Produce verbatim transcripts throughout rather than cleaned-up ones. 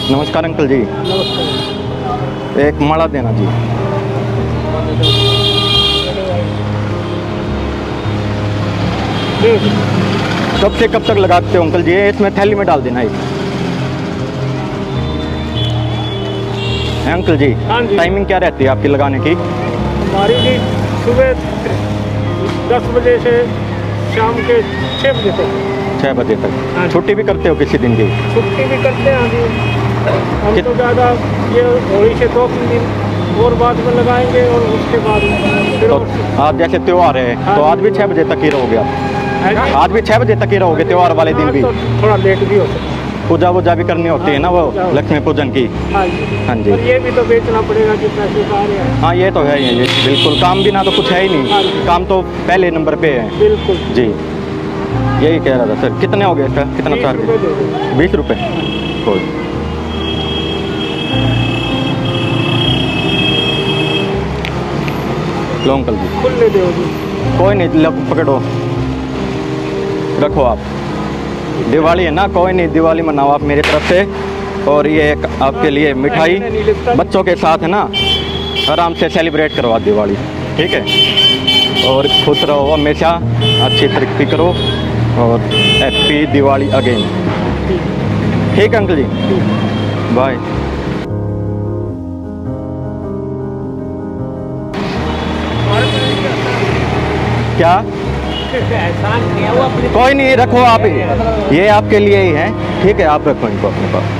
नमस्कार अंकल जी। नमस्कार। एक माला देना जी। कब से कब तक लगाते हो अंकल जी? इसमें थैली में डाल देना एक। है अंकल जी? हाँ जी। टाइमिंग क्या रहती है आपकी लगाने की? हमारी जी सुबह दस बजे से शाम के छः बजे तक। छः बजे तक। हाँ। छुट्टी भी करते हो किसी दिन की? छुट्टी भी करते हैं जी। हम कित- तो ज़्यादा ये होली से दो तीन दिन और बाद में लगाएंगे और उसके बाद फिर तो और- आज जैसे त्योहार है हाँ तो जी। आज भी छः बजे तक ही रहोगे आप? है जी? आज भी छः बजे तक ही रहोगे त्योहार वाले दिन हाँ, भी? तो थोड़ा लेट भी हो सकता है। पूजा वूजा भी करनी होती है ना वो हाँ। लक्ष्मी पूजन की। हाँ जी। हाँ जी। और ये भी तो बेचना पड़ेगा कि पैसे का रहे हैं। हाँ ये तो है ही है जी, बिल्कुल। काम बिना तो कुछ है ही हाँ नहीं, जी। काम तो पहले नंबर पे है बिल्कुल जी। यही कह रहा था सर। कितने हो गए इसका? कितना बीस चार्ज? रुपये दे दो। बीस रुपये। कोई लो अंकल जी। खुले दो जी। कोई नहीं, लो पकड़ो, रखो आप। दिवाली है ना, कोई नहीं, दिवाली मनाओ आप मेरी तरफ से। और ये एक आपके लिए मिठाई, बच्चों के साथ है ना, आराम से सेलिब्रेट करवा दिवाली, ठीक है? और खुश रहो हमेशा, अच्छी तरक्की करो और हैप्पी दिवाली अगेन। ठीक है अंकल जी, बाय। क्या? एहसान किया वो अपने। कोई नहीं, रखो आप ही, ये आपके लिए ही है, ठीक है? आप रखो इनको अपने पास।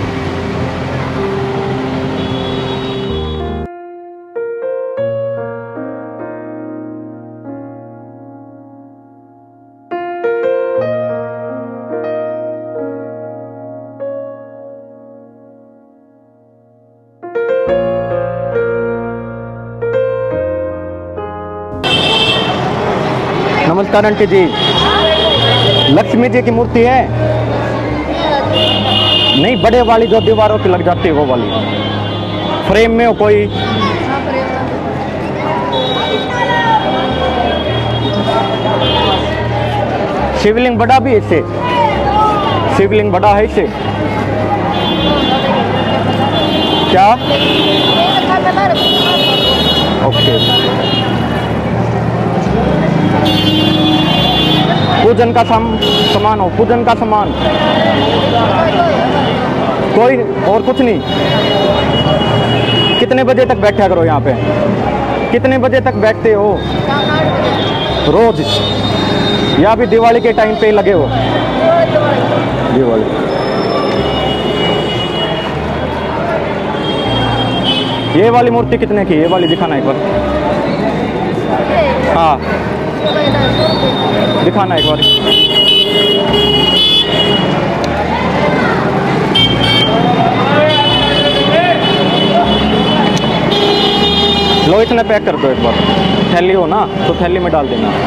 नमस्कार आंटी जी। लक्ष्मी जी की मूर्ति है? नहीं, बड़े वाली जो दीवारों पे लग जाती है वो वाली, फ्रेम में हो कोई? शिवलिंग बड़ा भी है इससे? शिवलिंग बड़ा है इससे? क्या? ओके। पूजन का सम, सामान हो, पूजन का सामान कोई और कुछ नहीं? कितने बजे तक बैठा करो यहाँ पे? कितने बजे तक बैठते हो रोज, या भी दिवाली के टाइम पे लगे हो? दिवाली। ये वाली मूर्ति कितने की? ये वाली दिखाना एक बार। हाँ दिखाना एक बार। लो इतने पैक कर दो एक बार। थैली हो ना तो थैली में डाल देना।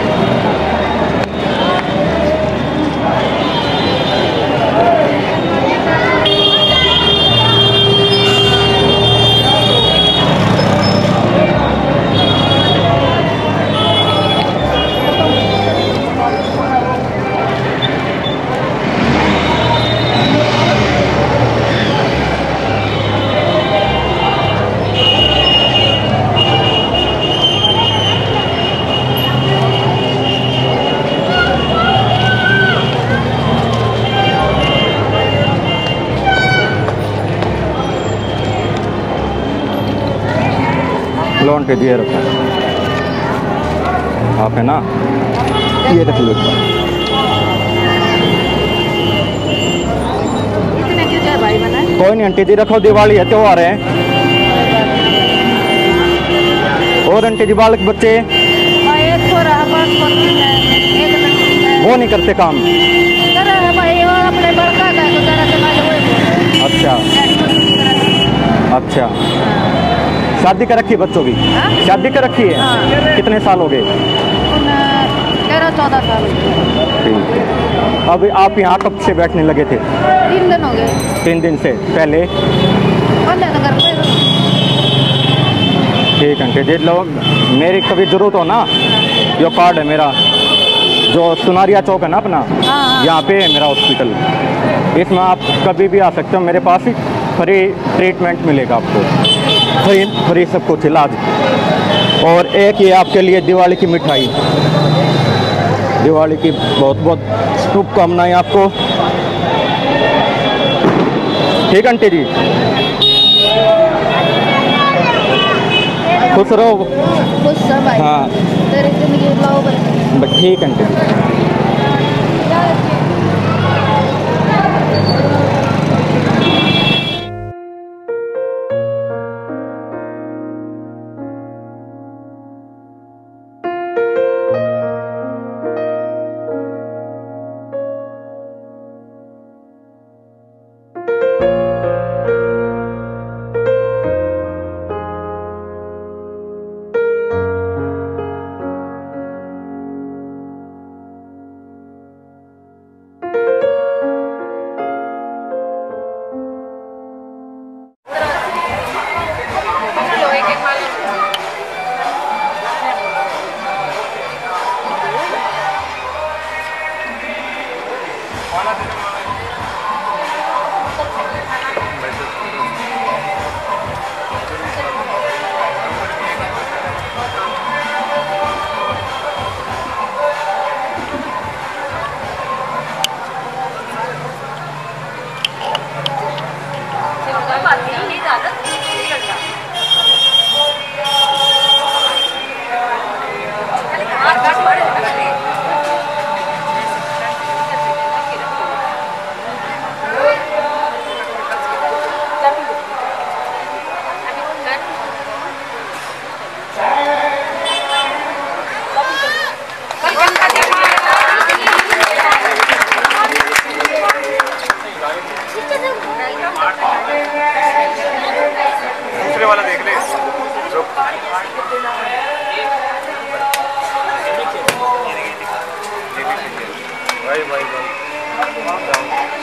लोन पे दिए रखो आप, है ना? ये रख लो। कोई नहीं आंटी जी, रखो, दिवाली है, त्योहार है। और आंटी जी बालक बच्चे वो नहीं करते काम? अच्छा अच्छा। शादी कर रखी है बच्चों की? हाँ? शादी कर रखी है? हाँ। कितने साल हो गए? तेरह चौदह साल। ठीक है। अब आप यहाँ कब से बैठने लगे थे? तीन दिन हो गए। तीन दिन से पहले? ठीक है जी, लो, मेरी कभी जरूरत हो ना, जो कार्ड है मेरा, जो सुनारिया चौक है ना अपना, हाँ। यहाँ पे है मेरा हॉस्पिटल, इसमें आप कभी भी आ सकते हो मेरे पास ही। फ्री ट्रीटमेंट मिलेगा आपको, फ्री फ्री सब कुछ इलाज। और एक ये आपके लिए दिवाली की मिठाई, दिवाली की बहुत बहुत शुभकामनाएं आपको। ठीक आंटी जी, खुश रहो। खुश सब भाई। हाँ तेरी जिंदगी लाओ बस। ठीक आंटी जी। दूसरे वाला देख ले। भाई भाई भाई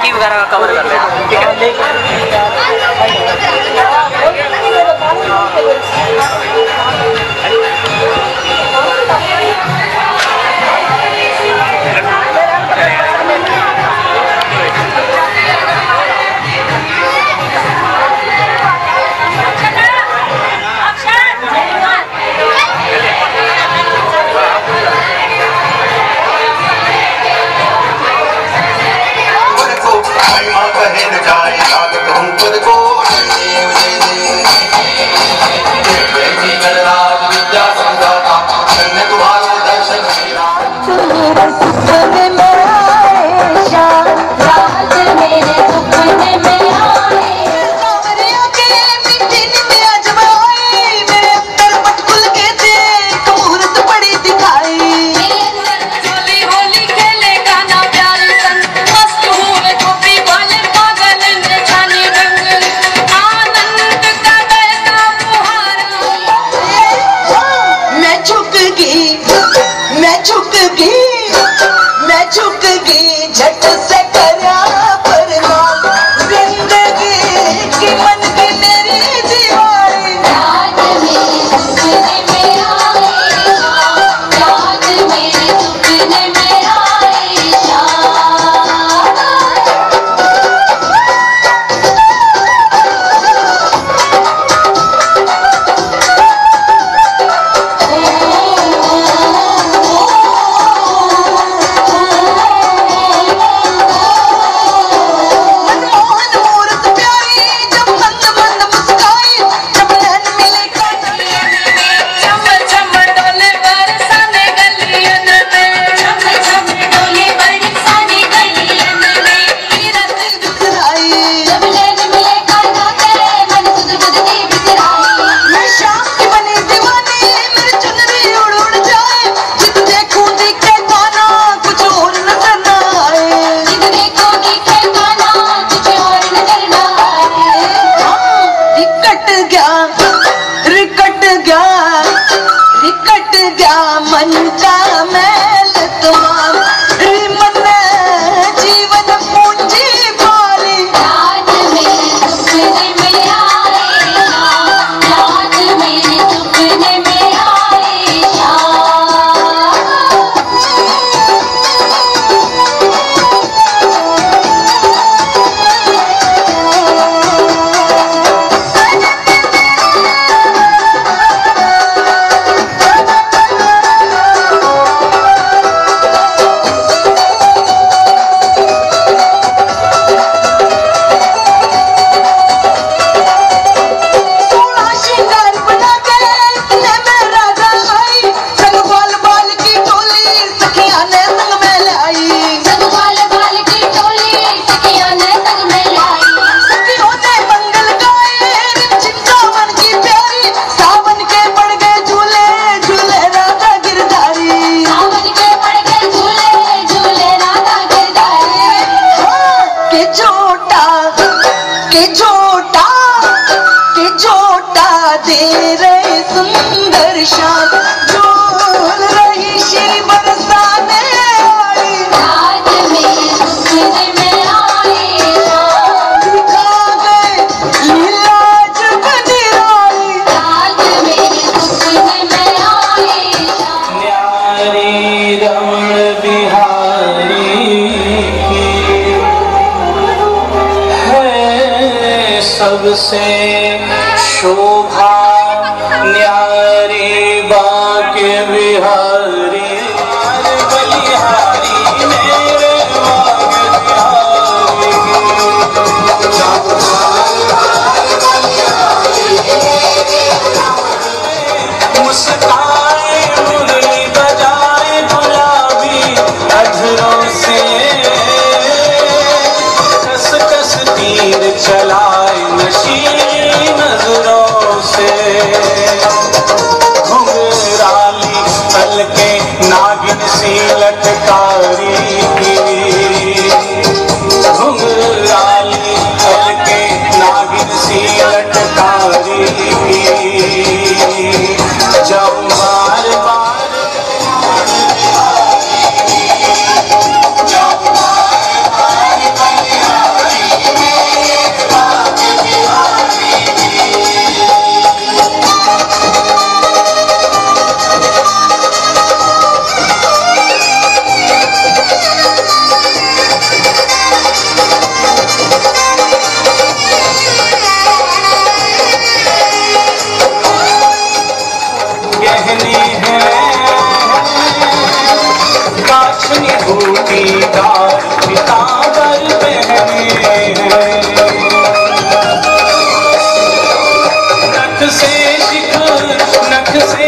आईडी वगैरह कवर कर लेना, ठीक है। सबसे शोभा न्यारी बाके बिहारी बलिहारी मेरे मुस्काए मुरली बजाए गुलाबी अधरों से कस कस तीर चलाए नजरों से घुंघराली पलके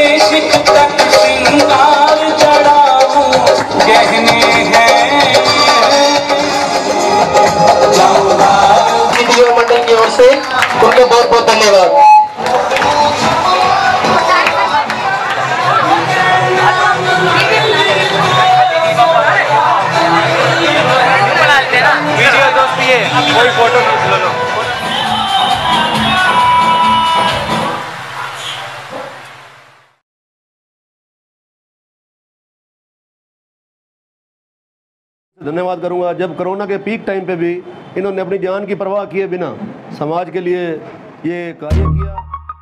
इश्क तक श्रृंगार चढ़ाऊं कहने हैं वीडियो मंडल की ओर से उनको बहुत बहुत धन्यवाद। वीडियो दोस्ती है, कोई फोटो नहीं लो। धन्यवाद करूंगा जब कोरोना के पीक टाइम पे भी इन्होंने अपनी जान की परवाह किए बिना समाज के लिए ये कार्य किया।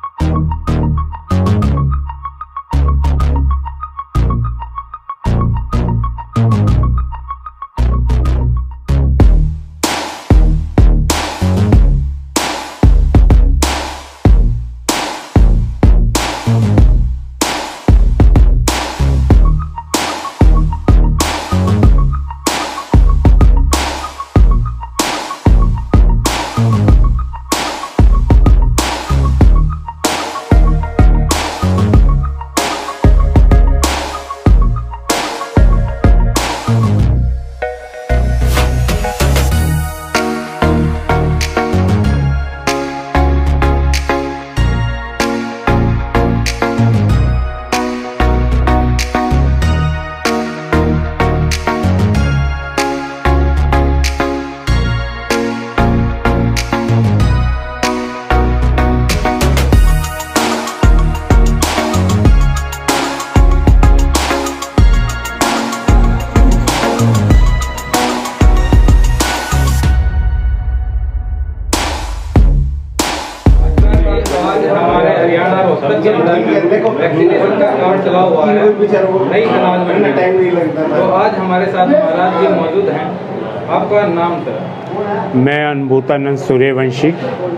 वैक्सीनेशन का काम चला हुआ है नई अनाज मंडी में। तो आज हमारे साथ महाराज जी मौजूद हैं। आपका नाम सर? मैं अनुभूतानंद सूर्यवंशी।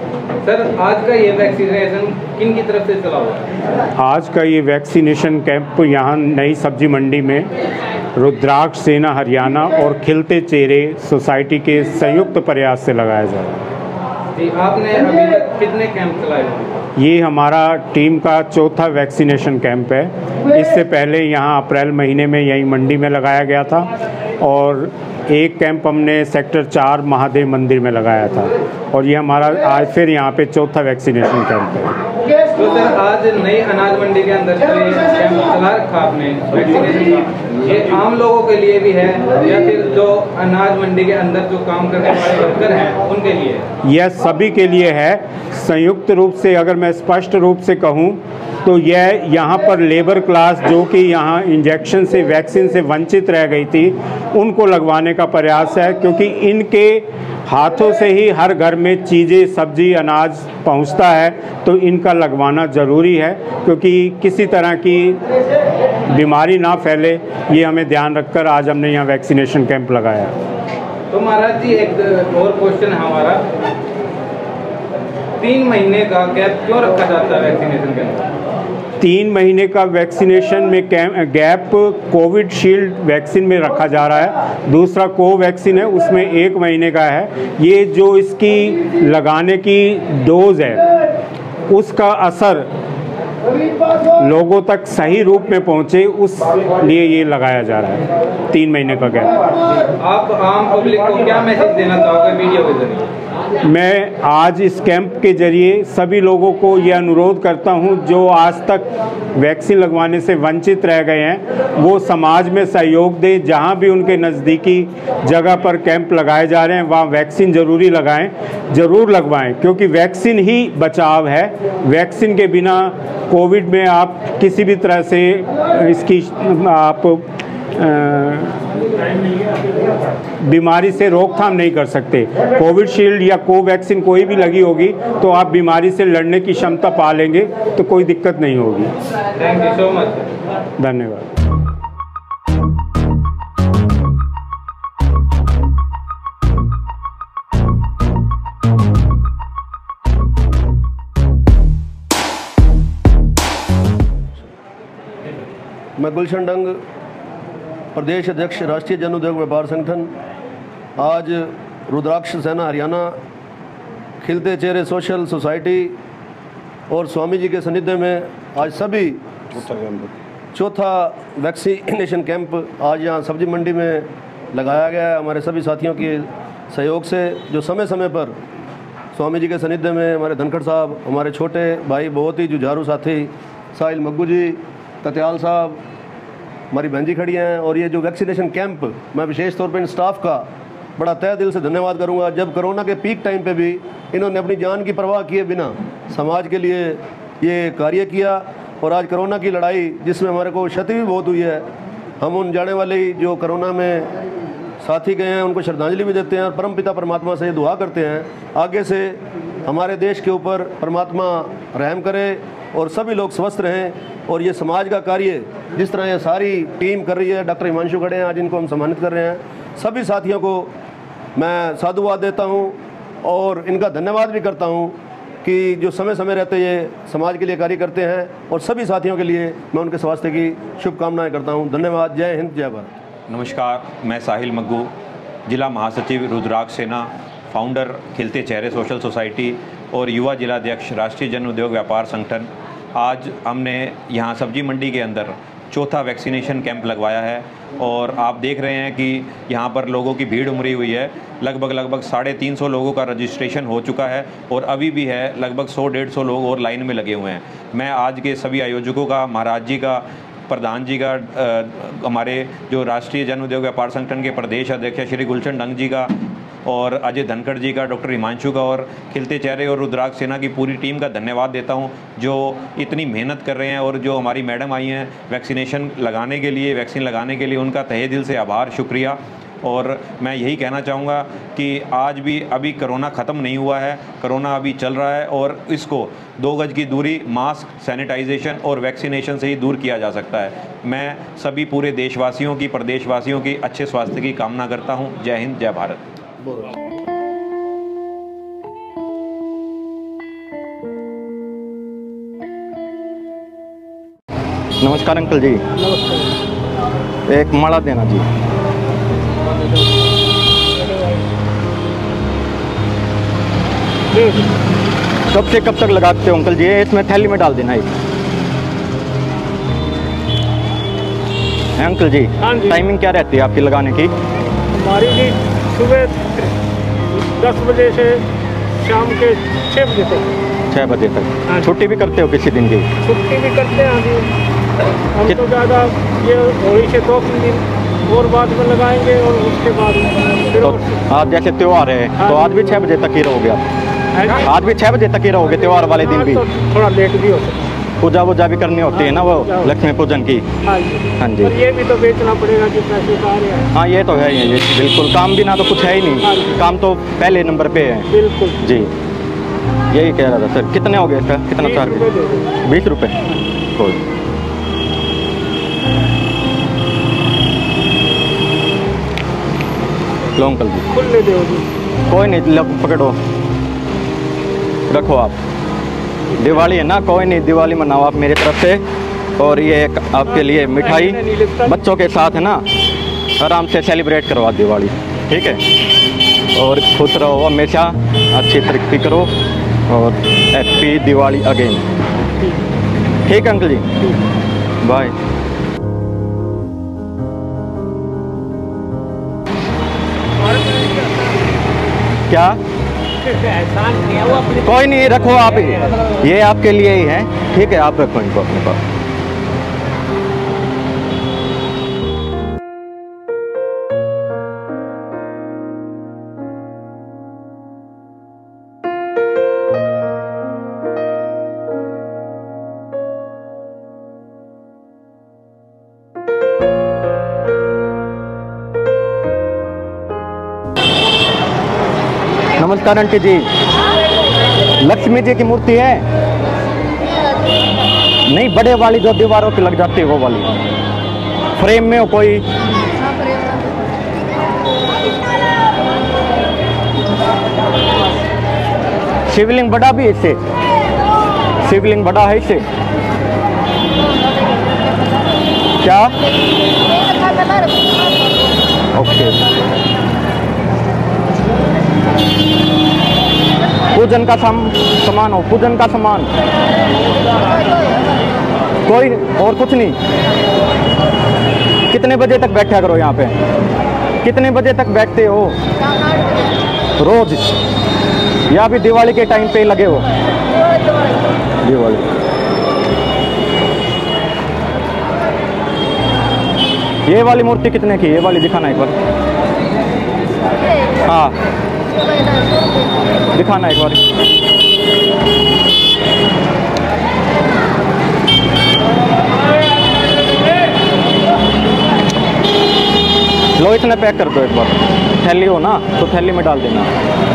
सर आज का ये वैक्सीनेशन किन की तरफ से चला हुआ है? आज का ये वैक्सीनेशन कैंप यहाँ नई सब्जी मंडी में रुद्राक्ष सेना हरियाणा और खिलते चेहरे सोसाइटी के संयुक्त प्रयास से लगाया जा रहा है। जी, आपने अभी तक कितने कैंप चलाए हैं? ये हमारा टीम का चौथा वैक्सीनेशन कैंप है। इससे पहले यहाँ अप्रैल महीने में यही मंडी में लगाया गया था और एक कैंप हमने सेक्टर चार महादेव मंदिर में लगाया था और ये हमारा आज फिर यहाँ पे चौथा वैक्सीनेशन कैंप है। तो सर आज नई अनाज मंडी के अंदर जो ये कैंप चला रखा आपने वैक्सीनेशन का, ये आम लोगों के लिए भी है या फिर जो अनाज मंडी के अंदर जो काम करने वाले वर्कर हैं उनके लिए? यह सभी के लिए है। संयुक्त रूप से अगर मैं स्पष्ट रूप से कहूँ तो यह यहाँ पर लेबर क्लास जो कि यहाँ इंजेक्शन से वैक्सीन से वंचित रह गई थी उनको लगवाने का प्रयास है, क्योंकि इनके हाथों से ही हर घर में चीज़ें सब्जी अनाज पहुँचता है, तो इनका लगवाना ज़रूरी है क्योंकि किसी तरह की बीमारी ना फैले, ये हमें ध्यान रखकर आज हमने यहाँ वैक्सीनेशन कैंप लगाया। तो महाराज जी एक और क्वेश्चन है हमारा, तीन महीने का गैप क्यों रखा जाता है वैक्सीनेशन के अंदर? तीन महीने का वैक्सीनेशन में गैप कोविड शील्ड वैक्सीन में रखा जा रहा है। दूसरा कोवैक्सीन है उसमें एक महीने का है। ये जो इसकी लगाने की डोज है उसका असर लोगों तक सही रूप में पहुंचे, उस लिए ये लगाया जा रहा है तीन महीने का गैप। आप आम पब्लिक को क्या मैसेज देना चाहोगे वीडियो के जरिए? मैं आज इस कैंप के जरिए सभी लोगों को ये अनुरोध करता हूं जो आज तक वैक्सीन लगवाने से वंचित रह गए हैं वो समाज में सहयोग दें। जहां भी उनके नज़दीकी जगह पर कैंप लगाए जा रहे हैं वहां वैक्सीन ज़रूरी लगाएं, ज़रूर लगवाएं, क्योंकि वैक्सीन ही बचाव है। वैक्सीन के बिना कोविड में आप किसी भी तरह से इसकी आप बीमारी से रोकथाम नहीं कर सकते। कोविड शील्ड या कोवैक्सीन कोई भी लगी होगी तो आप बीमारी से लड़ने की क्षमता पा लेंगे, तो कोई दिक्कत नहीं होगी। Thank you so much. धन्यवाद। मैं गुलशन डंग, प्रदेश अध्यक्ष राष्ट्रीय जन उद्योग व्यापार संगठन, आज रुद्राक्ष सेना हरियाणा, खिलते चेहरे सोशल सोसाइटी और स्वामी जी के सानिध्य में आज सभी चौथा वैक्सीनेशन कैंप आज यहाँ सब्जी मंडी में लगाया गया है हमारे सभी साथियों के सहयोग से, जो समय समय पर स्वामी जी के सानिध्य में हमारे धनखड़ साहब, हमारे छोटे भाई बहुत ही जुझारू साथी साहिल मग्गू जी, तत्याल साहब, हमारी बहन जी खड़ी हैं। और ये जो वैक्सीनेशन कैंप, मैं विशेष तौर पर इन स्टाफ का बड़ा तहे दिल से धन्यवाद करूंगा। जब कोरोना के पीक टाइम पे भी इन्होंने अपनी जान की परवाह किए बिना समाज के लिए ये कार्य किया। और आज कोरोना की लड़ाई जिसमें हमारे को क्षति भी बहुत हुई है, हम उन जाने वाले जो कोरोना में साथी गए हैं उनको श्रद्धांजलि भी देते हैं और परमपिता परमात्मा से दुआ करते हैं आगे से हमारे देश के ऊपर परमात्मा रहम करे और सभी लोग स्वस्थ रहें। और ये समाज का कार्य जिस तरह ये सारी टीम कर रही है, डॉक्टर हिमांशु खड़े हैं आज, इनको हम सम्मानित कर रहे हैं। सभी साथियों को मैं साधुवाद देता हूं और इनका धन्यवाद भी करता हूं कि जो समय समय रहते ये समाज के लिए कार्य करते हैं। और सभी साथियों के लिए मैं उनके स्वास्थ्य की शुभकामनाएं करता हूं। धन्यवाद। जय हिंद, जय भारत। नमस्कार, मैं साहिल मग्गू, जिला महासचिव रुद्राक्ष सेना, फाउंडर खिलते चेहरे सोशल सोसाइटी और युवा जिलाध्यक्ष राष्ट्रीय जन उद्योग व्यापार संगठन। आज हमने यहाँ सब्जी मंडी के अंदर चौथा वैक्सीनेशन कैंप लगवाया है और आप देख रहे हैं कि यहाँ पर लोगों की भीड़ उमड़ी हुई है। लगभग लगभग साढ़े तीन सौ लोगों का रजिस्ट्रेशन हो चुका है और अभी भी है लगभग सौ डेढ़ सौ लोग और लाइन में लगे हुए हैं। मैं आज के सभी आयोजकों का, महाराज जी का, प्रधान जी का, हमारे जो राष्ट्रीय जन उद्योग व्यापार संगठन के प्रदेश अध्यक्ष श्री गुलशन डंग जी का और अजय धनखड़ जी का, डॉक्टर हिमांशु का और खिलते चेहरे और रुद्राक्ष सेना की पूरी टीम का धन्यवाद देता हूं जो इतनी मेहनत कर रहे हैं। और जो हमारी मैडम आई हैं वैक्सीनेशन लगाने के लिए, वैक्सीन लगाने के लिए, उनका तहे दिल से आभार, शुक्रिया। और मैं यही कहना चाहूँगा कि आज भी अभी कोरोना ख़त्म नहीं हुआ है, कोरोना अभी चल रहा है और इसको दो गज की दूरी, मास्क, सैनिटाइजेशन और वैक्सीनेशन से ही दूर किया जा सकता है। मैं सभी पूरे देशवासियों की, प्रदेशवासियों की अच्छे स्वास्थ्य की कामना करता हूँ। जय हिंद, जय भारत। नमस्कार अंकल जी। नमस्कार। एक माला देना जी। कब से कब तक लगाते हो अंकल जी? इसमें थैली में डाल देना। एक है अंकल जी, हाँ जी। टाइमिंग क्या रहती है आपकी लगाने की? हमारी जी सुबह दस बजे से शाम के छः बजे तक। छः बजे हाँ। तक। छुट्टी भी करते हो किसी दिन की? छुट्टी भी करते हैं जी। हम कित- तो ज़्यादा ये होली से दो तीन दिन और बाद में लगाएंगे और उसके बाद फिर तो और से- आज जैसे त्यौहार है हाँ तो जी। आज भी छः बजे तक ही रहोगे आप? है जी? आज भी छः बजे तक ही रहोगे त्यौहार वाले दिन हाँ, भी? तो थोड़ा लेट भी हो सकता है। पूजा वूजा भी करनी होती है ना वो हाँ। लक्ष्मी पूजन की? हाँ जी। हाँ जी। और ये भी तो बेचना पड़ेगा कि पैसे का आ रहे हैं। हाँ ये तो है ही, ये बिल्कुल। काम बिना तो कुछ है ही हाँ नहीं, जी। काम तो पहले नंबर पे है बिल्कुल जी। यही कह रहा था सर। कितने हो गए इसका? कितना बीस चार्ज? रुपये दे दो। बीस रुपये। कोई लो अंकल जी। खुले दो जी। कोई नहीं, लो पकड़ो, रखो आप। दिवाली है ना, कोई नहीं, दिवाली मनाओ आप मेरी तरफ से। और ये एक आपके लिए मिठाई बच्चों के साथ है ना, आराम से सेलिब्रेट करो आप दिवाली, ठीक है? और खुश रहो हमेशा, अच्छी तरक्की करो और हैप्पी दिवाली अगेन। ठीक है अंकल जी, बाय। क्या? कोई नहीं, रखो आप, ये आपके लिए ही है, ठीक है? आप रखो इनको अपने पास। नमस्कार आंटी जी। लक्ष्मी जी की मूर्ति है? नहीं, बड़े वाली जो दीवारों पे लग जाती है वो वाली, फ्रेम में हो कोई? शिवलिंग बड़ा भी है इससे? शिवलिंग बड़ा है इससे? क्या? ओके। पूजन का साम, सामान हो, पूजन का सामान। कोई और कुछ नहीं? कितने बजे तक बैठा करो यहाँ पे? कितने बजे तक बैठते हो रोज, या भी दिवाली के टाइम पे लगे हो? दिवाली। ये वाली मूर्ति कितने की? ये वाली दिखाना एक बार। हाँ दिखाना एक बार। लो इसमें पैक कर दो एक बार। थैली हो ना तो थैली में डाल देना।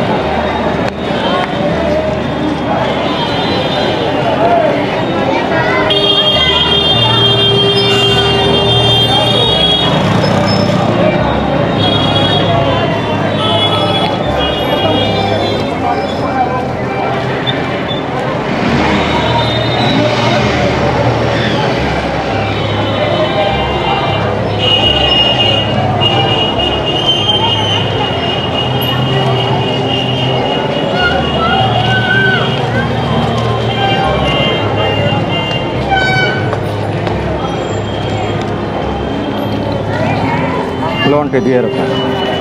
लोन पे दिए रखो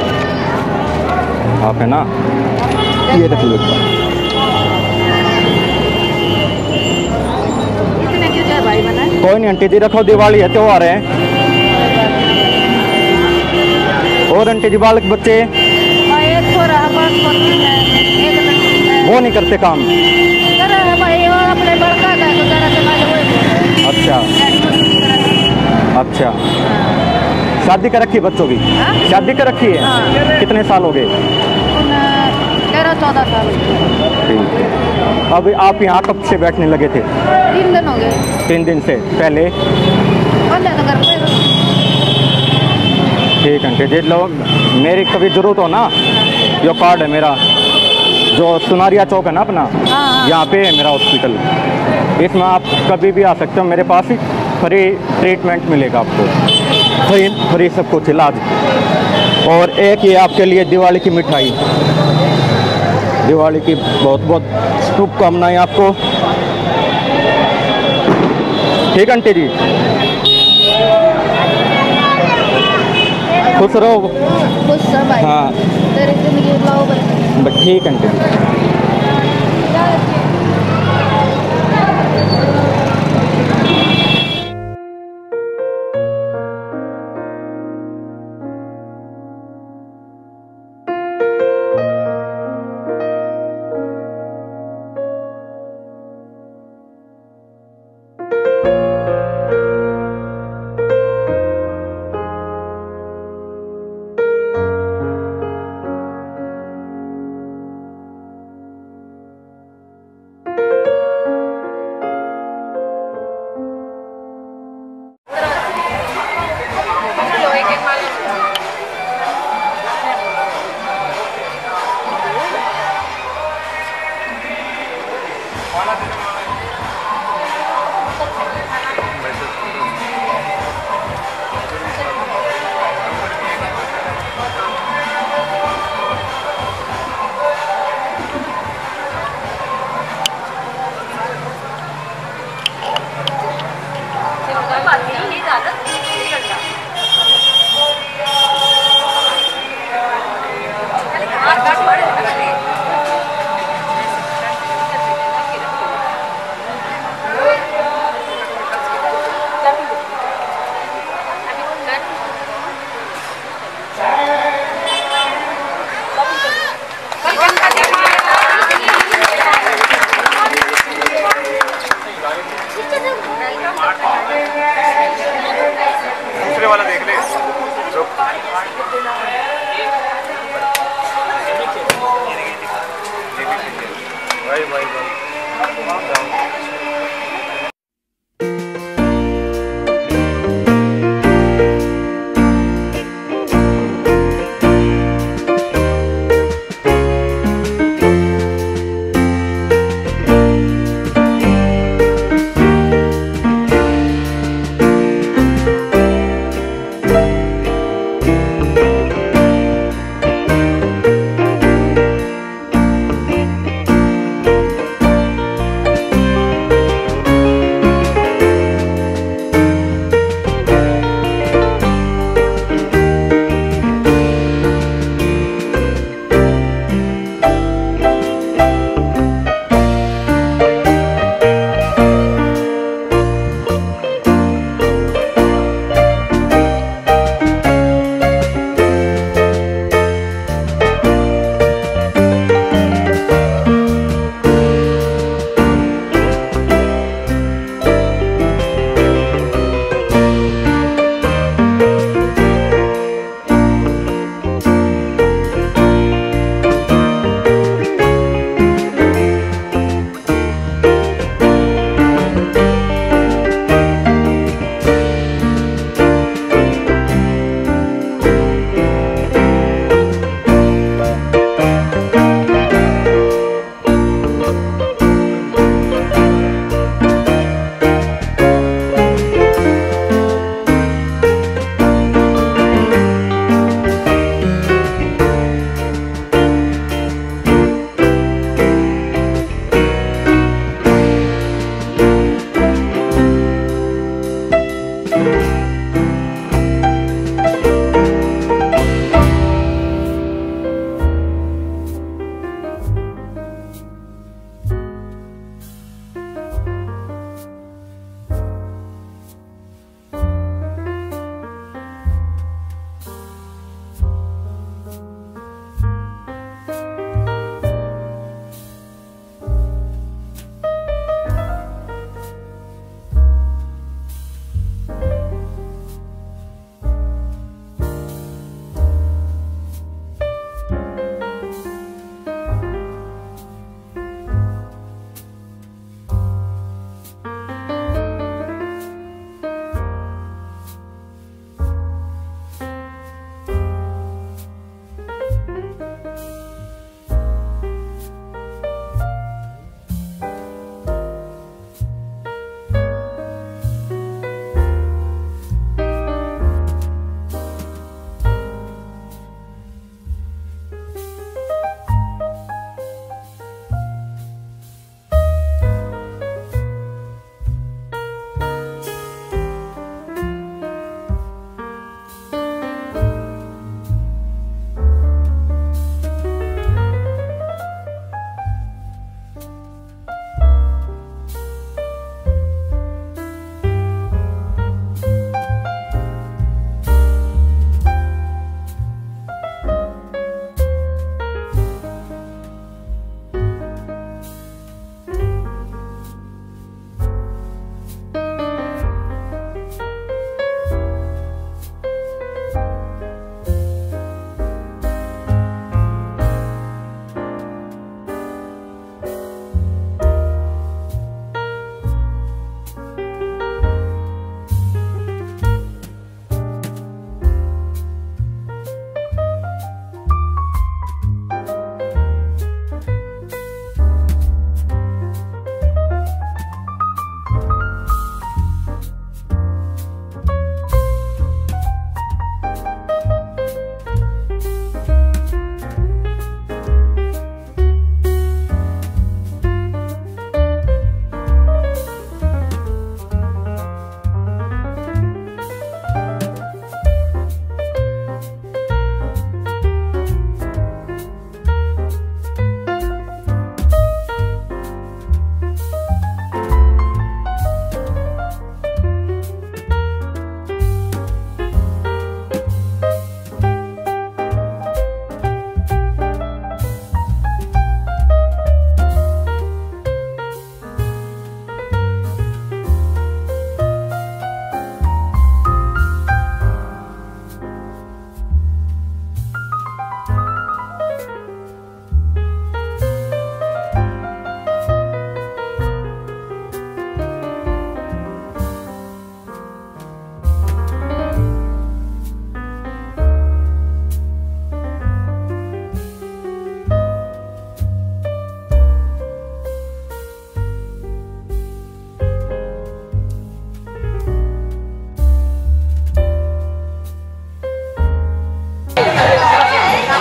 आप, है ना? ये रख लो। इतने क्यों क्या भाई बना? कोई नहीं आंटी जी, रखो, दिवाली है, त्योहार है। और आंटी जी बालक बच्चे? एक छोरा है, एक लड़की है। वो नहीं करते काम? कर रहा है भाई, और अपने बड़का का तो जरा से मालूम है। अच्छा अच्छा। शादी कर रखी है बच्चों की? हाँ? शादी कर रखी है? हाँ। कितने साल हो गए? तेरह चौदह साल। ठीक है। अब आप यहाँ कब से बैठने लगे थे? तीन दिन हो गए। तीन दिन से? पहले? पहले तो घर पे। ठीक है आंटी जी, लो मेरी कभी ज़रूरत हो ना, जो कार्ड है मेरा, जो सुनारिया चौक है ना अपना, हाँ। यहाँ पे है मेरा हॉस्पिटल। इसमें आप कभी भी आ सकते हो, मेरे पास ही फ्री ट्रीटमेंट मिलेगा आपको, फ्री फ्री सब कुछ इलाज। और एक ये आपके लिए दिवाली की मिठाई, दिवाली की बहुत बहुत शुभकामनाएं आपको। ठीक आंटी जी, खुश रहो। खुश सब भाई। हाँ तेरी जिंदगी लाओ बस। ठीक आंटी जी।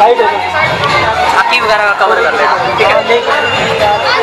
आकी वगैरह कवर कर लेना, ठीक है।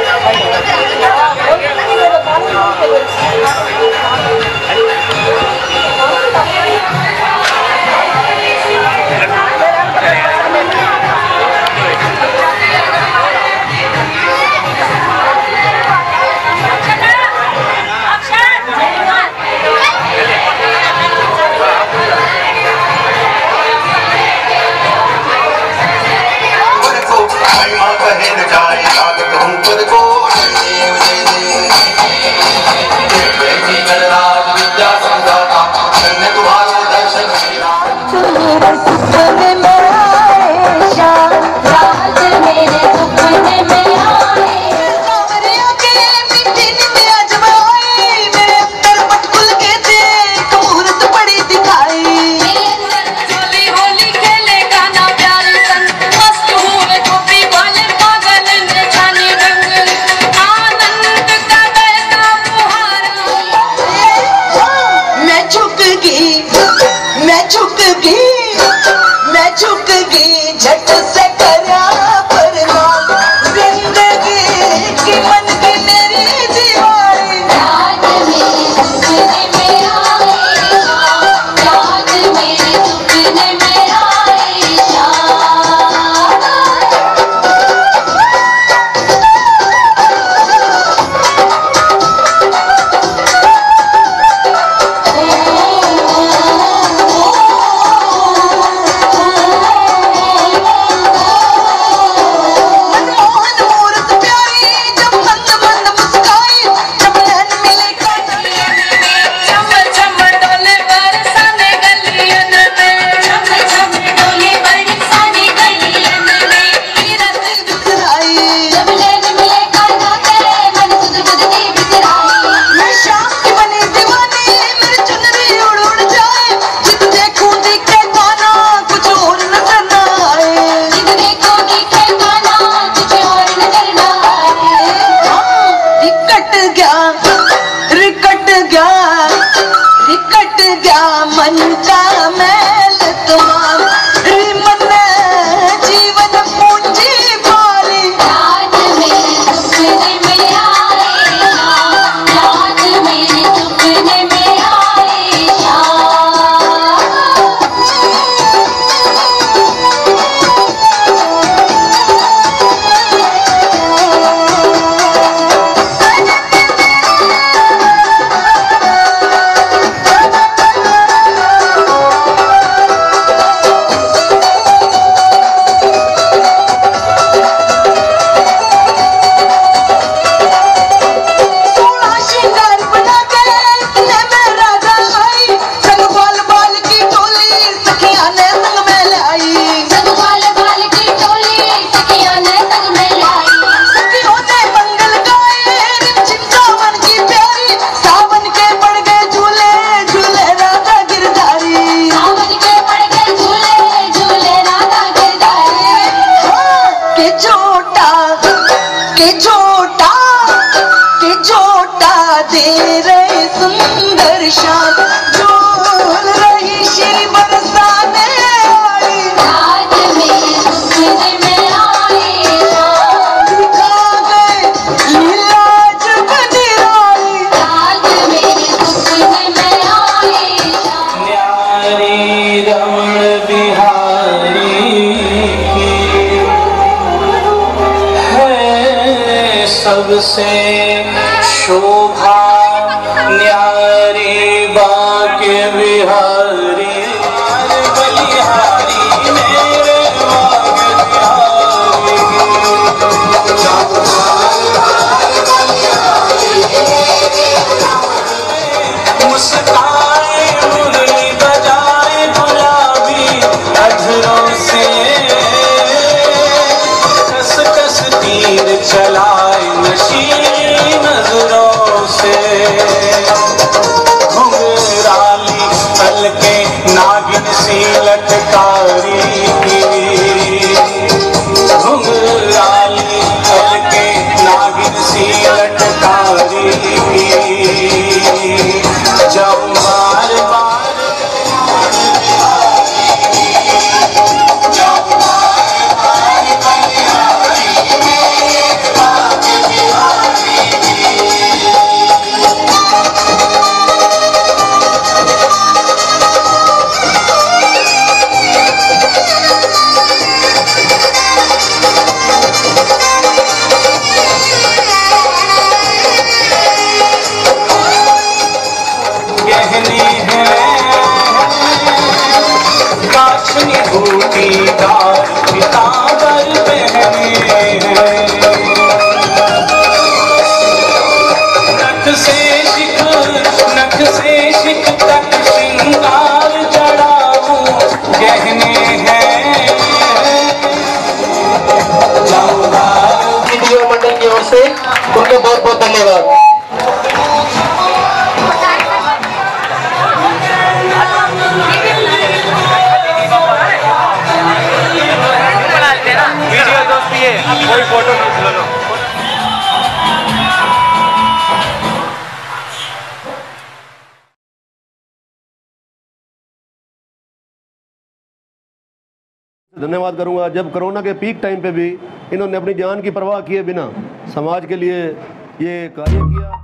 सबसे शोभा न्यारी बाके बिहारी बलिहारी मेरे मुस्काए मुरली बजाए गुलाबी अधरों से कस कस तीर चलाए नशीली नजरों से घुंघराली पलके नागिन सी लटकारी घुंघराली पलके नागिन सी लटकारी जब बार बार जब बार धन्यवाद करूंगा जब कोरोना के पीक टाइम पे भी इन्होंने अपनी जान की परवाह किए बिना समाज के लिए ये कार्य किया।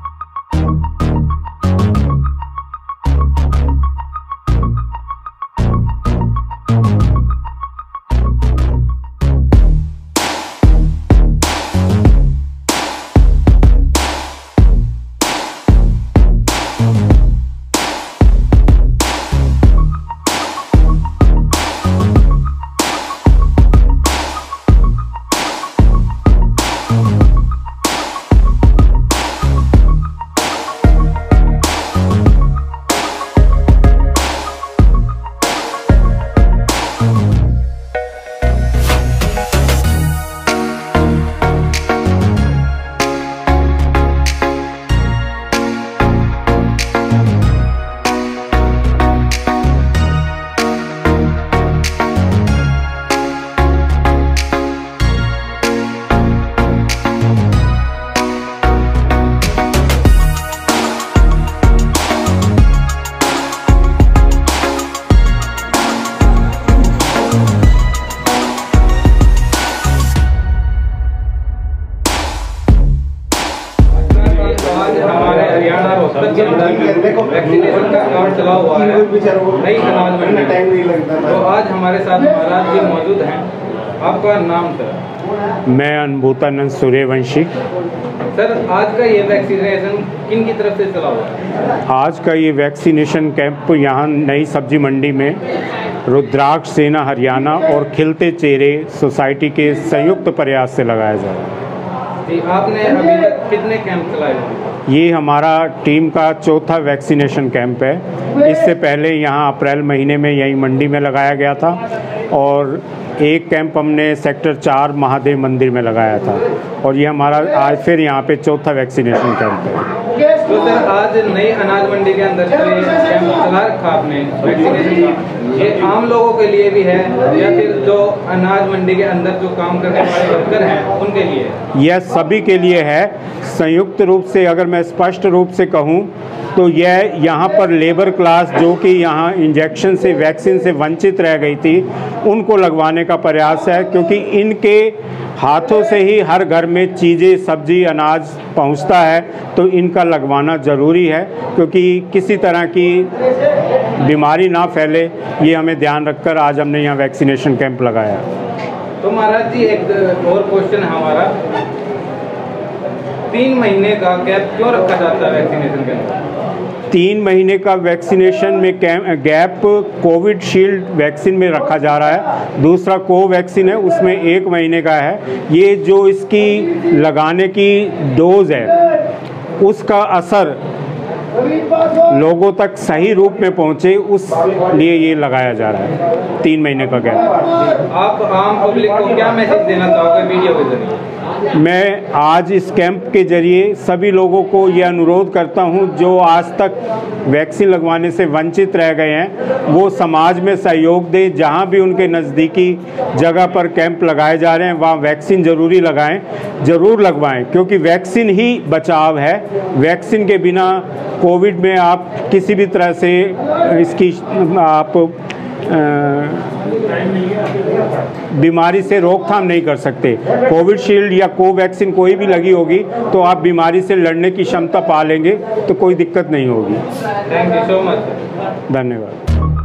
वैक्सीनेशन का कार्ड चला हुआ है नई अनाज मंडी। तो आज हमारे साथ महाराज जी मौजूद हैं। आपका नाम सर? मैं अनुभूतानंद सूर्यवंशी। सर आज का ये वैक्सीनेशन किन की तरफ से चला हुआ है? आज का ये वैक्सीनेशन कैंप यहाँ नई सब्जी मंडी में रुद्राक्ष सेना हरियाणा और खिलते चेहरे सोसाइटी के संयुक्त प्रयास से लगाया जा रहा है। आपने अभी तक कितने कैंप चलाए हुए हैं? ये हमारा टीम का चौथा वैक्सीनेशन कैंप है। इससे पहले यहाँ अप्रैल महीने में यही मंडी में लगाया गया था और एक कैंप हमने सेक्टर चार महादेव मंदिर में लगाया था और ये हमारा आज फिर यहाँ पे चौथा वैक्सीनेशन कैंप है। तो सर आज नई अनाज मंडी के अंदर जो ये कैंप चला रखा आपने वैक्सीनेशन का, ये आम लोगों के लिए भी है या फिर जो अनाज मंडी के अंदर जो काम करने वाले वर्कर हैं उनके लिए? यह सभी के लिए है। संयुक्त रूप से अगर मैं स्पष्ट रूप से कहूँ तो यह यहाँ पर लेबर क्लास जो कि यहाँ इंजेक्शन से वैक्सीन से वंचित रह गई थी उनको लगवाने का प्रयास है, क्योंकि इनके हाथों से ही हर घर में चीज़ें सब्जी अनाज पहुँचता है, तो इनका लगवाना ज़रूरी है क्योंकि किसी तरह की बीमारी ना फैले, ये हमें ध्यान रखकर आज हमने यहाँ वैक्सीनेशन कैंप लगाया। तो महाराज जी एक और क्वेश्चन है हमारा, तीन महीने का गैप क्यों रखा जाता है वैक्सीनेशन के अंदर? तीन महीने का वैक्सीनेशन में गैप कोविड शील्ड वैक्सीन में रखा जा रहा है। दूसरा कोवैक्सीन है उसमें एक महीने का है। ये जो इसकी लगाने की डोज है उसका असर लोगों तक सही रूप में पहुंचे, उस लिए ये लगाया जा रहा है तीन महीने का गैप। आप आम पब्लिक को क्या मैसेज देना चाहोगे वीडियो के जरिए? मैं आज इस कैंप के जरिए सभी लोगों को ये अनुरोध करता हूं जो आज तक वैक्सीन लगवाने से वंचित रह गए हैं वो समाज में सहयोग दें। जहां भी उनके नज़दीकी जगह पर कैंप लगाए जा रहे हैं वहां वैक्सीन ज़रूरी लगाएं, ज़रूर लगवाएं, क्योंकि वैक्सीन ही बचाव है। वैक्सीन के बिना कोविड में आप किसी भी तरह से इसकी आप बीमारी से रोकथाम नहीं कर सकते। कोविशील्ड या कोवैक्सीन कोई भी लगी होगी तो आप बीमारी से लड़ने की क्षमता पा लेंगे, तो कोई दिक्कत नहीं होगी। Thank you so much. धन्यवाद।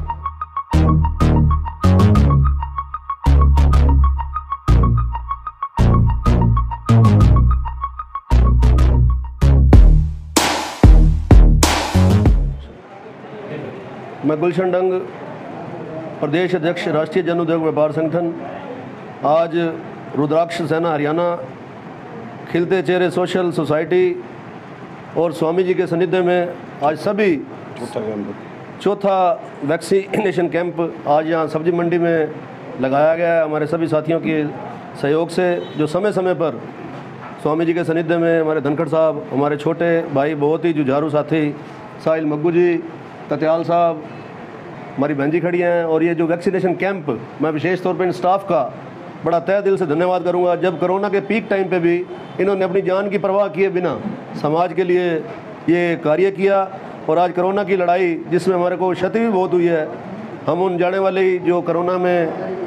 मैं गुलशन डंग, प्रदेश अध्यक्ष राष्ट्रीय जन उद्योग व्यापार संगठन, आज रुद्राक्ष सेना हरियाणा, खिलते चेहरे सोशल सोसाइटी और स्वामी जी के सानिध्य में आज सभी चौथा वैक्सीनेशन कैंप आज यहाँ सब्जी मंडी में लगाया गया है। हमारे सभी साथियों के सहयोग से, जो समय समय पर स्वामी जी के सानिध्य में हमारे धनखड़ साहब, हमारे छोटे भाई बहुत ही जुझारू साथी साहिल मग्गू जी, कत्याल साहब, हमारी बहन जी खड़ी हैं, और ये जो वैक्सीनेशन कैंप, मैं विशेष तौर पर इन स्टाफ का बड़ा तहे दिल से धन्यवाद करूंगा। जब कोरोना के पीक टाइम पे भी इन्होंने अपनी जान की परवाह किए बिना समाज के लिए ये कार्य किया, और आज कोरोना की लड़ाई जिसमें हमारे को क्षति भी बहुत हुई है, हम उन जाने वाले जो कोरोना में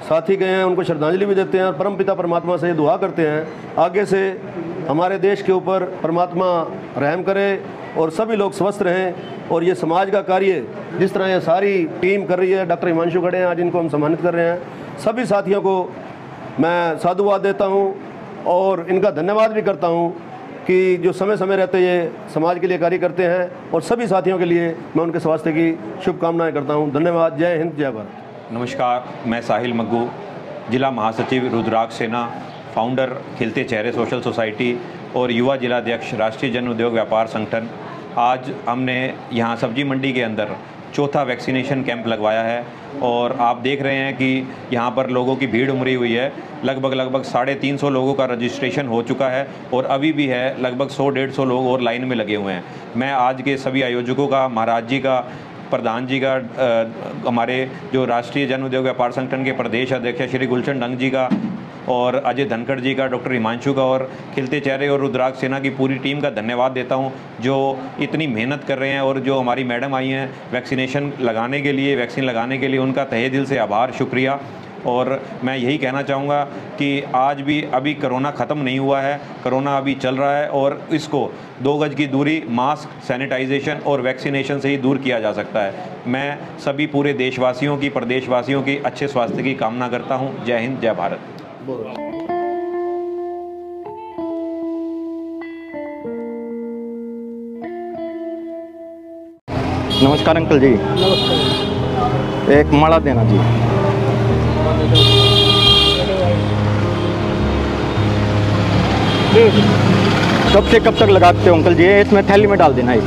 साथी गए हैं उनको श्रद्धांजलि भी देते हैं और परमपिता परमात्मा से दुआ करते हैं आगे से हमारे देश के ऊपर परमात्मा रहम करे और सभी लोग स्वस्थ रहें। और ये समाज का कार्य जिस तरह ये सारी टीम कर रही है, डॉक्टर हिमांशु खड़े हैं आज, इनको हम सम्मानित कर रहे हैं। सभी साथियों को मैं साधुवाद देता हूँ और इनका धन्यवाद भी करता हूँ कि जो समय समय रहते ये समाज के लिए कार्य करते हैं। और सभी साथियों के लिए मैं उनके स्वास्थ्य की शुभकामनाएं करता हूँ। धन्यवाद। जय हिंद, जय भारत। नमस्कार, मैं साहिल मग्गू, जिला महासचिव रुद्राक्ष सेना, फाउंडर खिलते चेहरे सोशल सोसाइटी और युवा जिलाध्यक्ष राष्ट्रीय जन उद्योग व्यापार संगठन। आज हमने यहाँ सब्जी मंडी के अंदर चौथा वैक्सीनेशन कैंप लगवाया है और आप देख रहे हैं कि यहाँ पर लोगों की भीड़ उमड़ी हुई है। लगभग लगभग साढ़े तीन सौ लोगों का रजिस्ट्रेशन हो चुका है और अभी भी है लगभग सौ डेढ़ सौ लोग और लाइन में लगे हुए हैं। मैं आज के सभी आयोजकों का, महाराज जी का, प्रधान जी का, आ, हमारे जो राष्ट्रीय जन उद्योग व्यापार संगठन के प्रदेश अध्यक्ष श्री गुलशन डंग जी का और अजय धनखड़ जी का, डॉक्टर हिमांशु का और खिलते चेहरे और रुद्राक्ष सेना की पूरी टीम का धन्यवाद देता हूं जो इतनी मेहनत कर रहे हैं। और जो हमारी मैडम आई हैं वैक्सीनेशन लगाने के लिए, वैक्सीन लगाने के लिए, उनका तहे दिल से आभार, शुक्रिया। और मैं यही कहना चाहूँगा कि आज भी अभी कोरोना ख़त्म नहीं हुआ है, कोरोना अभी चल रहा है और इसको दो गज की दूरी, मास्क, सैनिटाइजेशन और वैक्सीनेशन से ही दूर किया जा सकता है। मैं सभी पूरे देशवासियों की, प्रदेशवासियों की अच्छे स्वास्थ्य की कामना करता हूँ। जय हिंद, जय भारत। नमस्कार अंकल जी। नमस्कार। एक माला देना जी। कब से कब तक लगाते हो अंकल जी? इसमें थैली में डाल देना एक।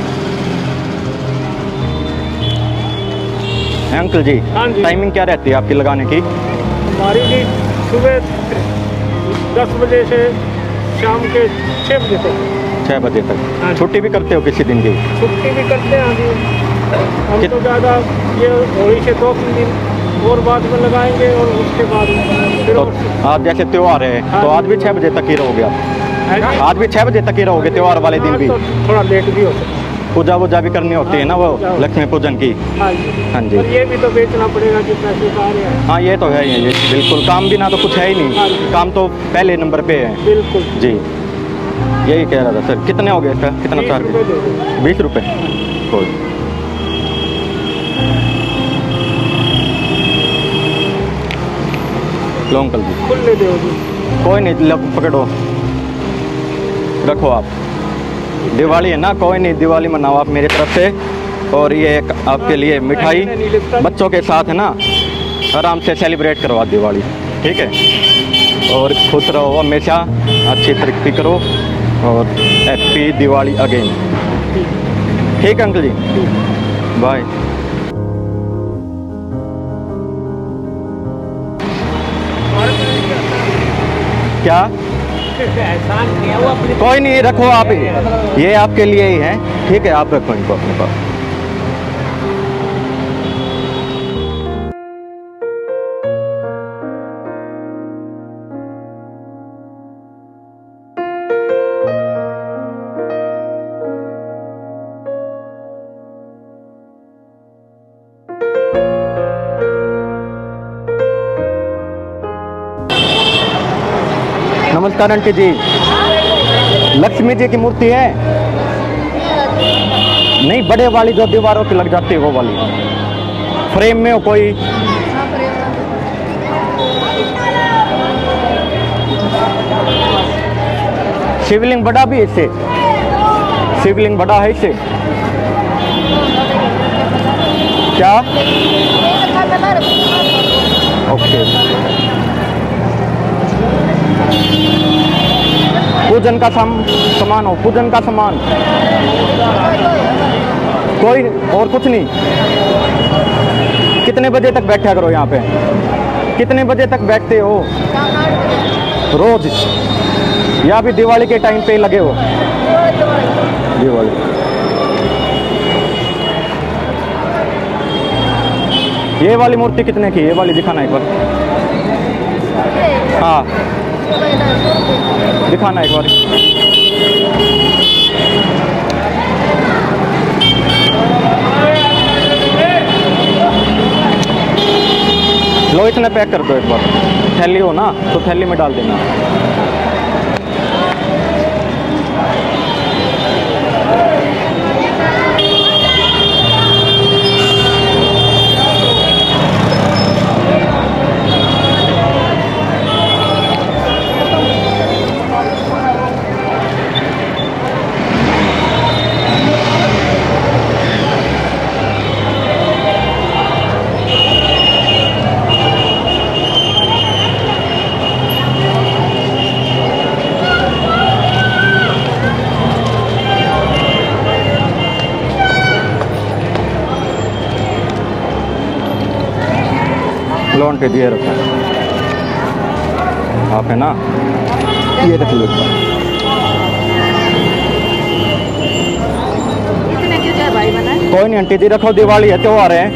अंकल जी, हाँ जी। टाइमिंग क्या रहती है आपकी लगाने की? हमारी जी सुबह दस बजे से शाम के छः बजे तक। छः बजे तक। हाँ। छुट्टी भी करते हो किसी दिन की? छुट्टी भी करते हैं जी। हम कित- तो ज़्यादा ये होली से दो तीन दिन और बाद में लगाएंगे और उसके बाद फिर तो और- आज जैसे त्योहार है हाँ। तो आज भी छः बजे तक ही रहोगे आप? है जी? आज भी छः बजे तक ही रहोगे त्योहार वाले दिन हाँ, भी? तो थोड़ा लेट भी हो सकता पूजा वूजा भी करनी होती है ना वो हाँ। लक्ष्मी पूजन की? है। हाँ जी। हाँ जी। और ये भी तो बेचना पड़ेगा कि पैसे का आ रहे हैं। हाँ ये तो है ही, ये बिल्कुल। काम भी ना तो कुछ है ही हाँ जी। नहीं, काम तो पहले नंबर पे है बिल्कुल जी। यही कह रहा था सर। कितने हो गए इसका? कितना बीस चार्ज? रुपए दे दो। बीस रुपये। कोई लो अंकल जी। खुले दो जी। कोई नहीं, लो पकड़ो, रखो आप। दिवाली है ना, कोई नहीं, दिवाली मनाओ आप मेरी तरफ से। और ये एक आपके लिए मिठाई, बच्चों के साथ है ना, आराम से सेलिब्रेट करो आप दिवाली, ठीक है? और खुश रहो हमेशा, अच्छी तरक्की करो और हैप्पी दिवाली अगेन। ठीक है अंकल जी, बाय। क्या? कोई नहीं, रखो आप, ये आपके लिए ही है, ठीक है? आप रखो इनको अपने पास। नमस्कार आंटी जी। लक्ष्मी जी की मूर्ति है? नहीं, बड़े वाली जो दीवारों पे लग जाती है वो वाली, फ्रेम में हो कोई? शिवलिंग बड़ा भी है इससे? शिवलिंग बड़ा है इससे? क्या? ओके। पूजन का साम, सामान हो, पूजन का सामान कोई और कुछ नहीं? कितने बजे तक बैठा करो यहाँ पे? कितने बजे तक बैठते हो रोज, या भी दिवाली के टाइम पे लगे हो? दिवाली। ये वाली मूर्ति कितने की? ये वाली दिखाना एक बार। हाँ दिखाना एक बार। लो इतने पैक कर दो एक बार, थैली हो ना तो थैली में डाल देना। लोन पे दिए रखा आप है ना, ये रख लो। इतने क्यों चाय भाई बना? कोई नहीं आंटी जी, रखो, दिवाली है, त्योहार है।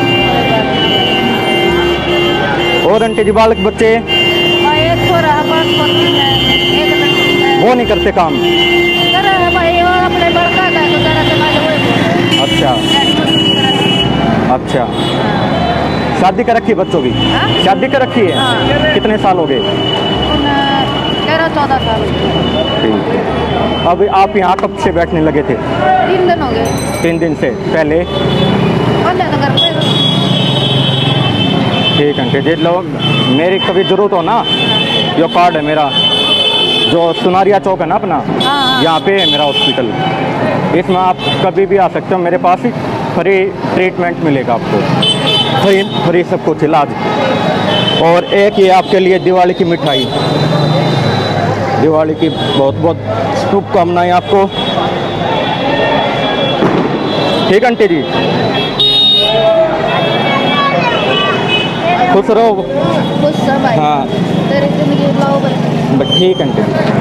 और आंटी जी बालक बच्चे एक छोरा बस पत्नी है, एक लड़की है। वो नहीं करते काम? कर भाई और अपने बड़का का तो जरा से मैं वही। अच्छा अच्छा, शादी कर रखी है बच्चों की? हाँ? शादी कर रखी है? हाँ। कितने साल हो गए? तेरह चौदह साल। ठीक है। अब आप यहाँ कब से बैठने लगे थे? तीन दिन हो गए। तीन दिन से पहले? पहले तो घर पे। ठीक है जी, लोग मेरी कभी जरूरत हो ना, जो कार्ड है मेरा, जो सुनारिया चौक है ना अपना, हाँ। यहाँ पे है मेरा हॉस्पिटल, इसमें आप कभी भी आ सकते हो। मेरे पास ही फ्री ट्रीटमेंट मिलेगा आपको, फ्री फ्री सब कुछ इलाज। और एक ये आपके लिए दिवाली की मिठाई, दिवाली की बहुत बहुत शुभकामनाएं आपको। ठीक आंटी जी, खुश रहो। खुश सब भाई। हाँ तेरी जिंदगी लाओ बस। ठीक आंटी जी।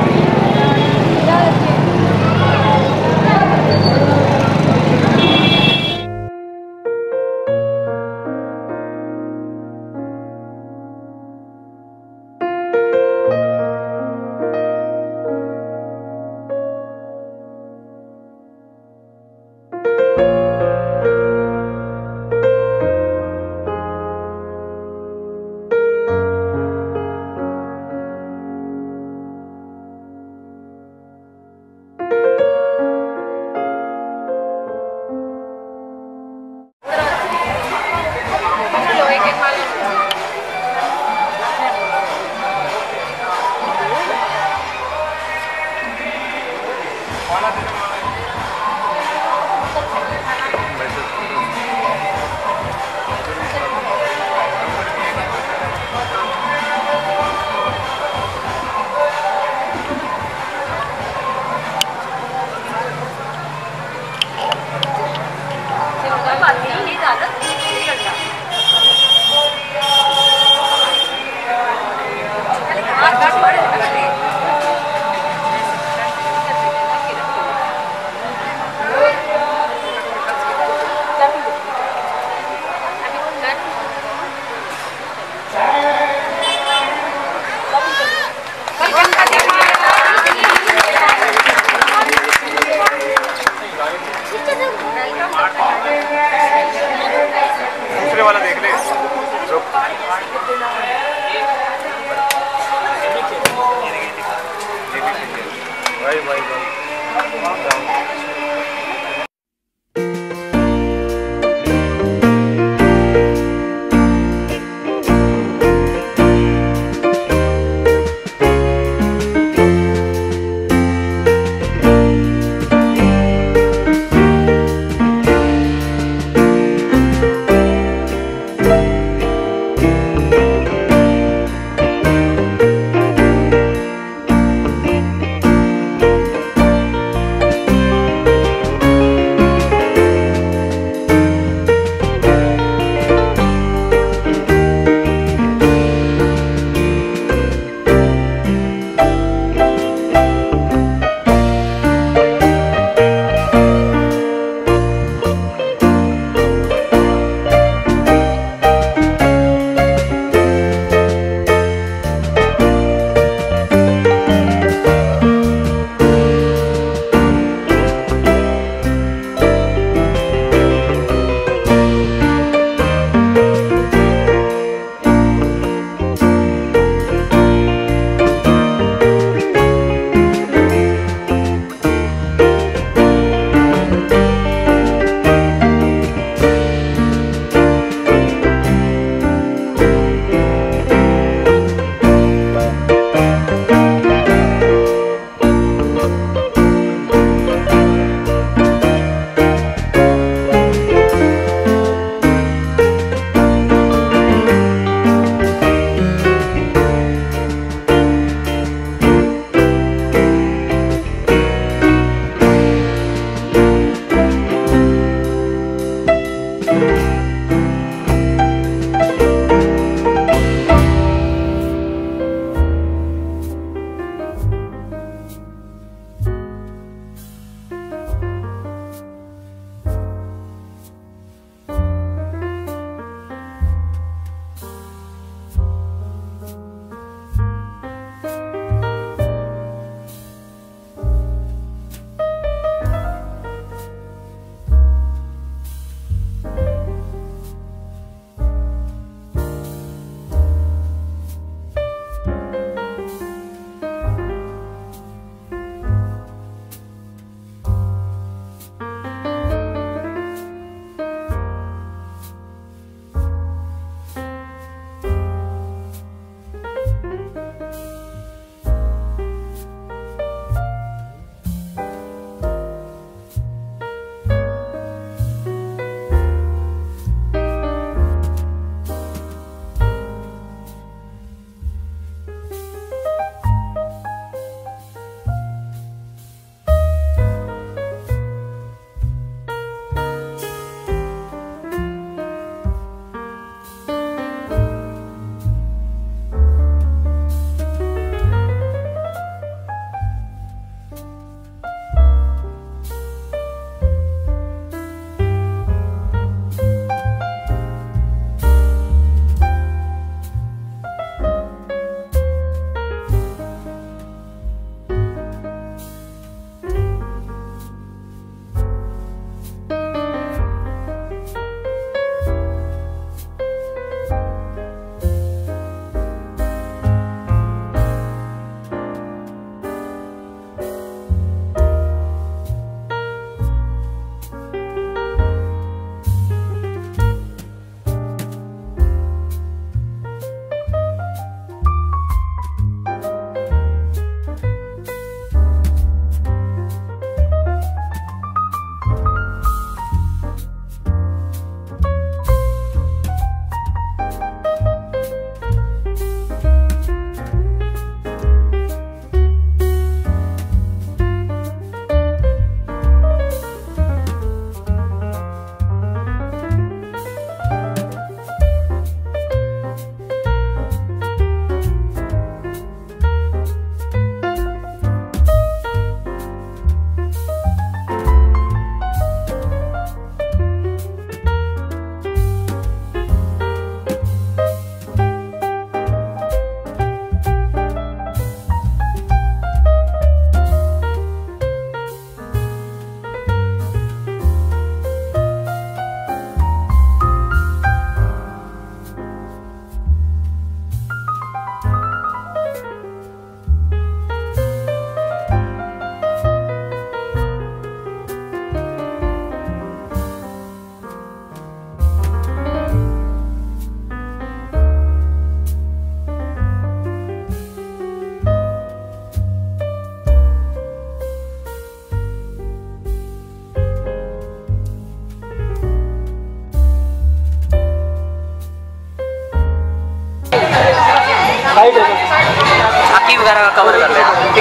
लड़की वगैरह का कवर कर लेना, ठीक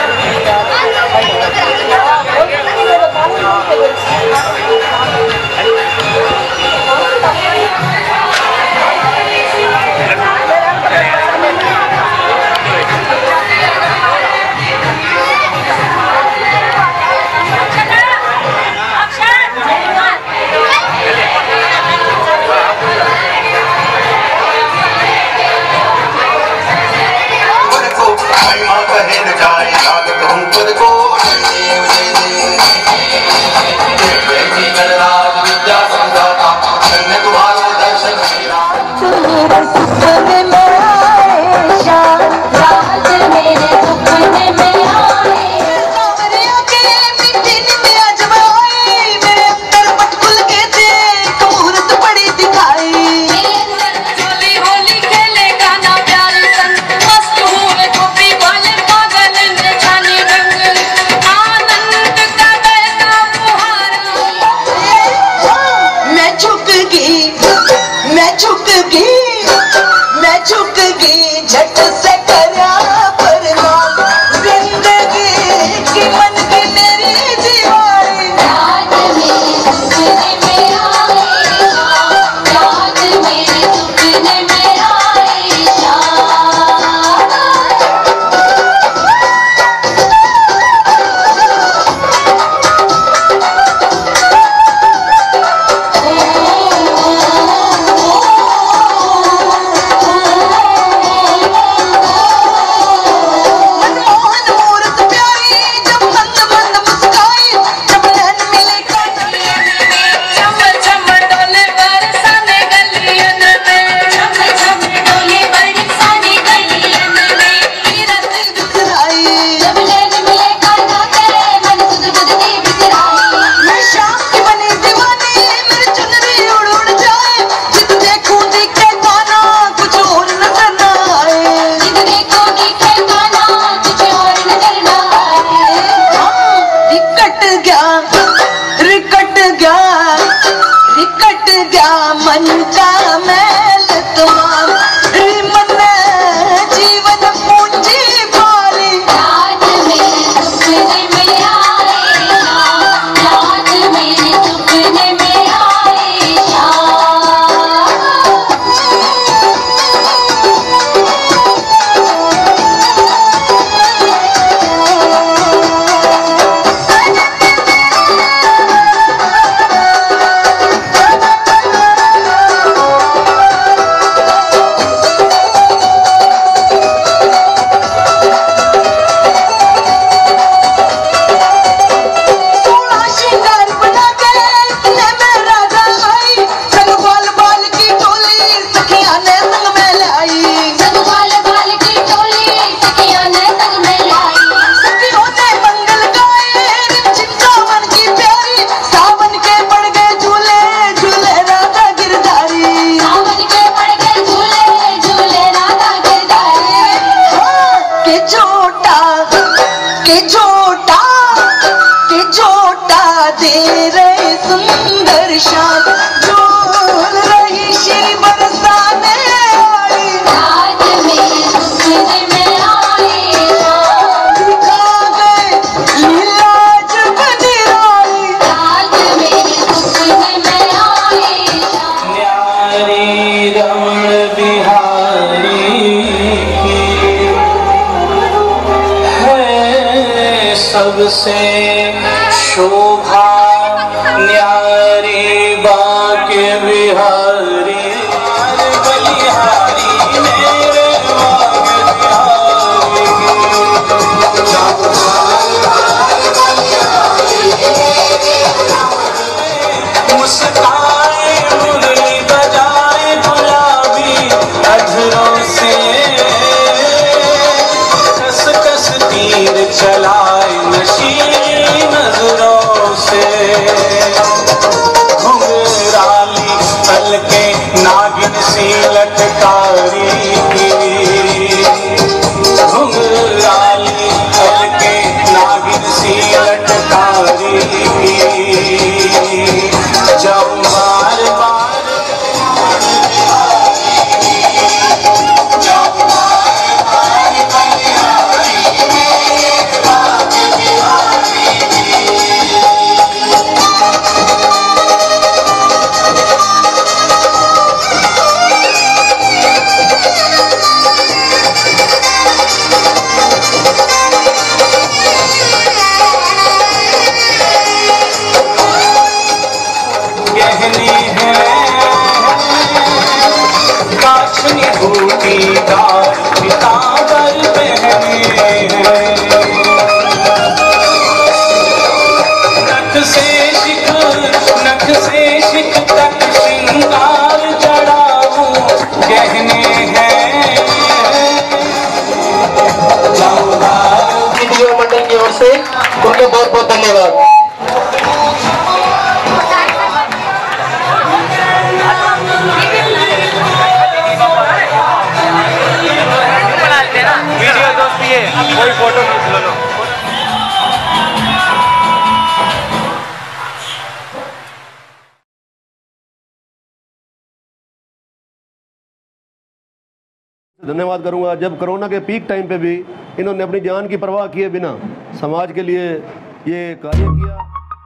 सबसे शोभा न्यारी बाके बिहारी बलिहारी मेरे मुस्काए मुरली बजाए गुलाबी अधरों से कस कस तीर चलाए नजरों से घुंघराली हल्के नागिन सी लटकारी घुंघराली हल्के नागिन सी लटकारी जब बार बार जब बार बार उनका बहुत बहुत धन्यवाद। वीडियो दोस्ती है, कोई फोटो खींच लो। धन्यवाद करूंगा जब कोरोना के पीक टाइम पे भी इन्होंने अपनी जान की परवाह किए बिना समाज के लिए ये कार्य किया।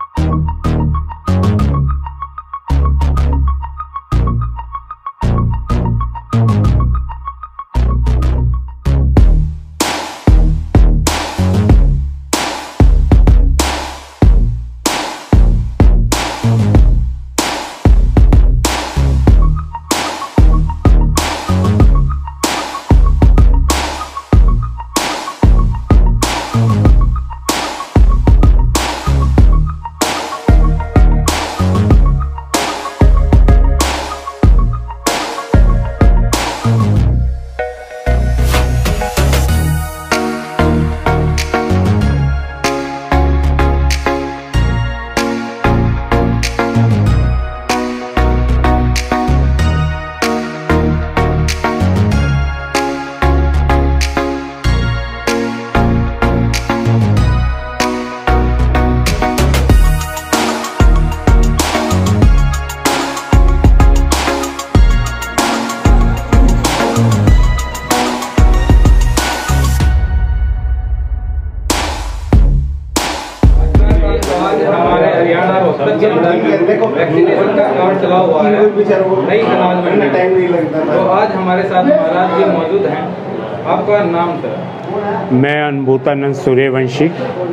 वैक्सीनेशन का कार्ड चला हुआ है नई अनाज मंडी में। तो आज हमारे साथ महाराज जी मौजूद हैं। आपका नाम सर? मैं अनुभूतानंद सूर्यवंशी।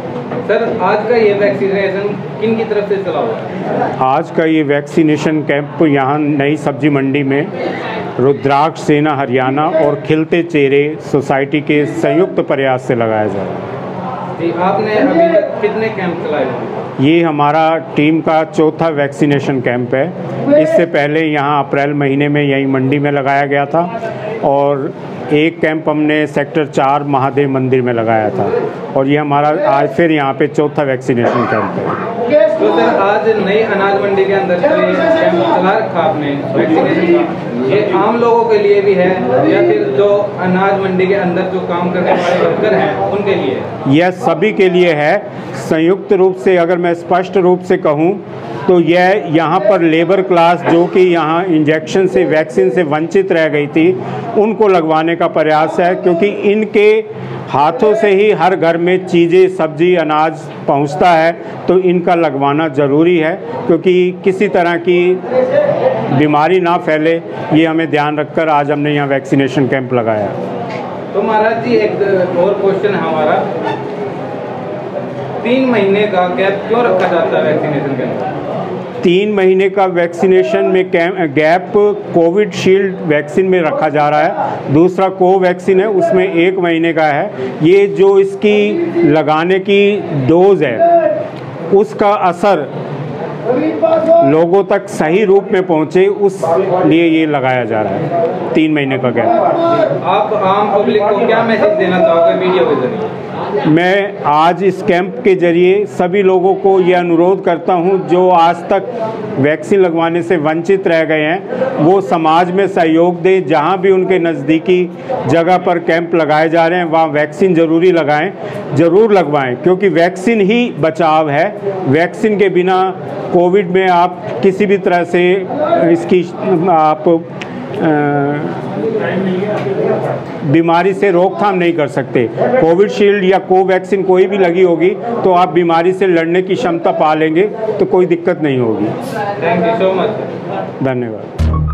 सर आज का ये वैक्सीनेशन किन की तरफ से चला हुआ है? आज का ये वैक्सीनेशन कैंप यहाँ नई सब्जी मंडी में रुद्राक्ष सेना हरियाणा और खिलते चेहरे सोसाइटी के संयुक्त प्रयास से लगाया जा रहा है। जी, आपने अभी तक कितने कैंप चलाए हुए? ये हमारा टीम का चौथा वैक्सीनेशन कैंप है। इससे पहले यहाँ अप्रैल महीने में यही मंडी में लगाया गया था और एक कैंप हमने सेक्टर चार महादेव मंदिर में लगाया था और ये हमारा आज फिर यहाँ पे चौथा वैक्सीनेशन कैंप है। तो सर आज नई अनाज मंडी के अंदर जो ये कैंप चला रखा आपने वैक्सीनेशन का, ये आम लोगों के लिए भी है या फिर जो अनाज मंडी के अंदर जो काम करने वाले वर्कर हैं उनके लिए? यह सभी के लिए है। संयुक्त रूप से अगर मैं स्पष्ट रूप से कहूँ तो यह यहाँ पर लेबर क्लास जो कि यहाँ इंजेक्शन से वैक्सीन से वंचित रह गई थी उनको लगवाने का प्रयास है, क्योंकि इनके हाथों से ही हर घर में चीज़ें सब्जी अनाज पहुँचता है, तो इनका लगवाना ज़रूरी है क्योंकि किसी तरह की बीमारी ना फैले, ये हमें ध्यान रखकर आज हमने यहाँ वैक्सीनेशन कैंप लगाया। तो महाराज जी एक और क्वेश्चन है हमारा, तीन महीने का गैप क्यों रखा जाता है वैक्सीनेशन के अंदर? तीन महीने का वैक्सीनेशन में गैप कोविड शील्ड वैक्सीन में रखा जा रहा है। दूसरा कोवैक्सीन है उसमें एक महीने का है। ये जो इसकी लगाने की डोज है उसका असर लोगों तक सही रूप में पहुंचे, उस लिए ये लगाया जा रहा है तीन महीने का गैप। आप आम पब्लिक को क्या मैसेज देना चाहोगे वीडियो के जरिए? मैं आज इस कैंप के जरिए सभी लोगों को ये अनुरोध करता हूं जो आज तक वैक्सीन लगवाने से वंचित रह गए हैं वो समाज में सहयोग दें। जहां भी उनके नज़दीकी जगह पर कैंप लगाए जा रहे हैं वहां वैक्सीन ज़रूरी लगाएं, ज़रूर लगवाएं, क्योंकि वैक्सीन ही बचाव है। वैक्सीन के बिना कोविड में आप किसी भी तरह से इसकी आप बीमारी से रोकथाम नहीं कर सकते। कोविड शील्ड या कोवैक्सीन कोई भी लगी होगी तो आप बीमारी से लड़ने की क्षमता पा लेंगे, तो कोई दिक्कत नहीं होगी। Thank you so much. धन्यवाद।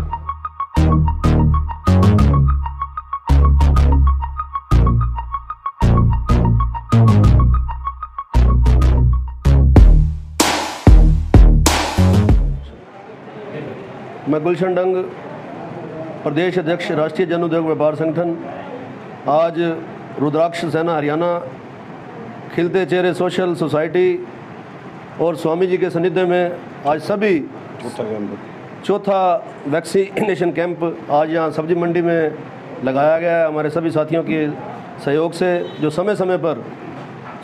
मैं गुलशन डंग, प्रदेश अध्यक्ष राष्ट्रीय जन उद्योग व्यापार संगठन, आज रुद्राक्ष सेना हरियाणा, खिलते चेहरे सोशल सोसाइटी और स्वामी जी के सानिध्य में आज सभी चौथा वैक्सीनेशन कैंप आज यहाँ सब्जी मंडी में लगाया गया है। हमारे सभी साथियों के सहयोग से जो समय समय पर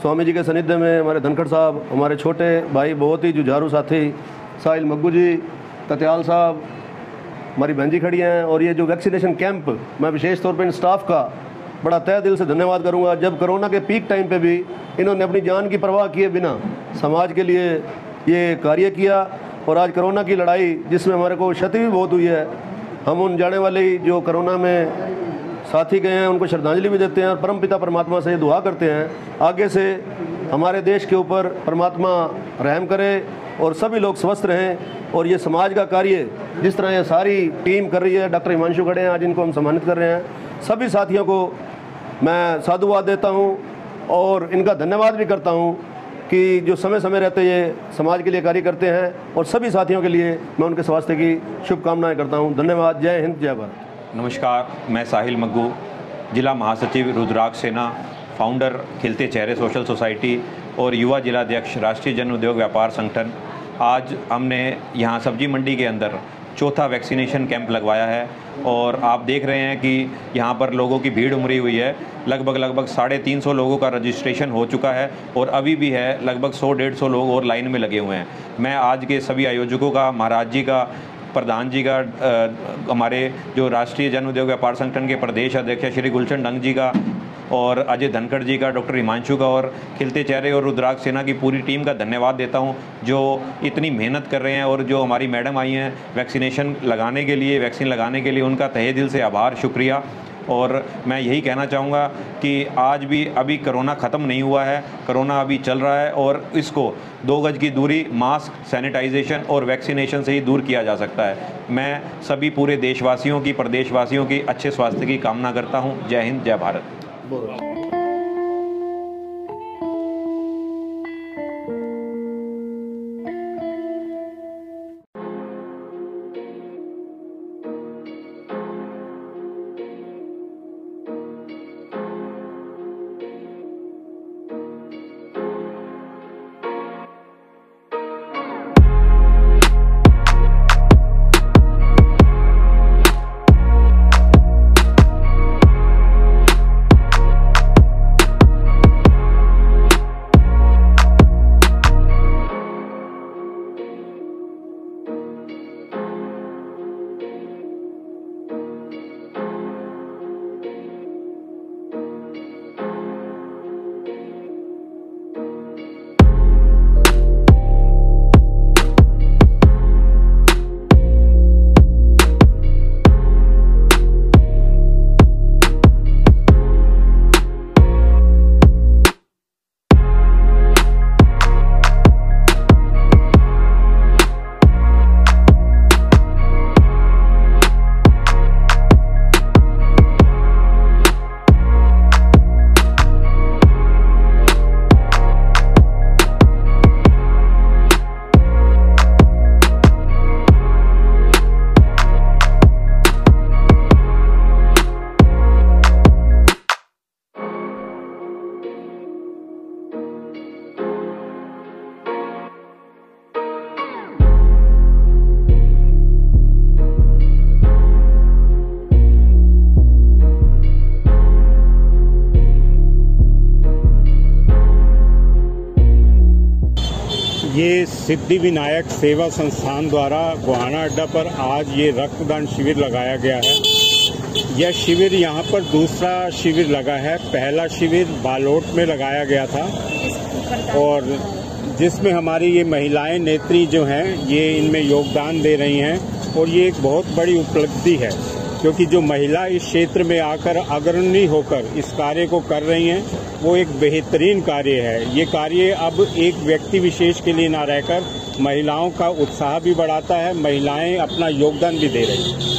स्वामी जी के सानिध्य में हमारे धनखड़ साहब, हमारे छोटे भाई, बहुत ही जुझारू साथी साहिल मग्गू जी, तत्याल साहब, हमारी बहन जी खड़ी हैं। और ये जो वैक्सीनेशन कैंप, मैं विशेष तौर पर इन स्टाफ का बड़ा तहे दिल से धन्यवाद करूंगा। जब कोरोना के पीक टाइम पे भी इन्होंने अपनी जान की परवाह किए बिना समाज के लिए ये कार्य किया। और आज कोरोना की लड़ाई जिसमें हमारे को क्षति भी बहुत हुई है, हम उन जाने वाले जो कोरोना में साथी गए हैं उनको श्रद्धांजलि भी देते हैं और परमपिता परमात्मा से दुआ करते हैं आगे से हमारे देश के ऊपर परमात्मा रहम करे और सभी लोग स्वस्थ रहें। और ये समाज का कार्य जिस तरह ये सारी टीम कर रही है, डॉक्टर हिमांशु खड़े हैं आज, इनको हम सम्मानित कर रहे हैं। सभी साथियों को मैं साधुवाद देता हूँ और इनका धन्यवाद भी करता हूँ कि जो समय समय रहते ये समाज के लिए कार्य करते हैं। और सभी साथियों के लिए मैं उनके स्वास्थ्य की शुभकामनाएं करता हूँ। धन्यवाद। जय हिंद, जय भारत। नमस्कार, मैं साहिल मग्गू, जिला महासचिव रुद्राक्ष सेना, फाउंडर खिलते चेहरे सोशल सोसाइटी और युवा जिलाध्यक्ष राष्ट्रीय जन उद्योग व्यापार संगठन। आज हमने यहाँ सब्जी मंडी के अंदर चौथा वैक्सीनेशन कैंप लगवाया है और आप देख रहे हैं कि यहाँ पर लोगों की भीड़ उमड़ी हुई है। लगभग लगभग साढ़े तीन सौ लोगों का रजिस्ट्रेशन हो चुका है और अभी भी है लगभग सौ डेढ़ सौ लोग और लाइन में लगे हुए हैं। मैं आज के सभी आयोजकों का, महाराज जी का, प्रधान जी का, आ, हमारे जो राष्ट्रीय जन उद्योग व्यापार संगठन के प्रदेश अध्यक्ष श्री गुलशन डंग जी का और अजय धनखड़ जी का, डॉक्टर हिमांशु का और खिलते चेहरे और रुद्राक्ष सेना की पूरी टीम का धन्यवाद देता हूं जो इतनी मेहनत कर रहे हैं। और जो हमारी मैडम आई हैं वैक्सीनेशन लगाने के लिए, वैक्सीन लगाने के लिए, उनका तहे दिल से आभार, शुक्रिया। और मैं यही कहना चाहूँगा कि आज भी अभी कोरोना ख़त्म नहीं हुआ है, कोरोना अभी चल रहा है और इसको दो गज की दूरी, मास्क, सैनिटाइजेशन और वैक्सीनेशन से ही दूर किया जा सकता है। मैं सभी पूरे देशवासियों की, प्रदेशवासियों की अच्छे स्वास्थ्य की कामना करता हूँ। जय हिंद, जय भारत। ये सिद्धि विनायक सेवा संस्थान द्वारा गोहाना अड्डा पर आज ये रक्तदान शिविर लगाया गया है। यह शिविर यहाँ पर दूसरा शिविर लगा है। पहला शिविर बालोट में लगाया गया था और जिसमें हमारी ये महिलाएं नेत्री जो हैं ये इनमें योगदान दे रही हैं और ये एक बहुत बड़ी उपलब्धि है क्योंकि जो महिला इस क्षेत्र में आकर अग्रणी होकर इस कार्य को कर रही हैं वो एक बेहतरीन कार्य है। ये कार्य अब एक व्यक्ति विशेष के लिए ना रहकर महिलाओं का उत्साह भी बढ़ाता है, महिलाएं अपना योगदान भी दे रही हैं।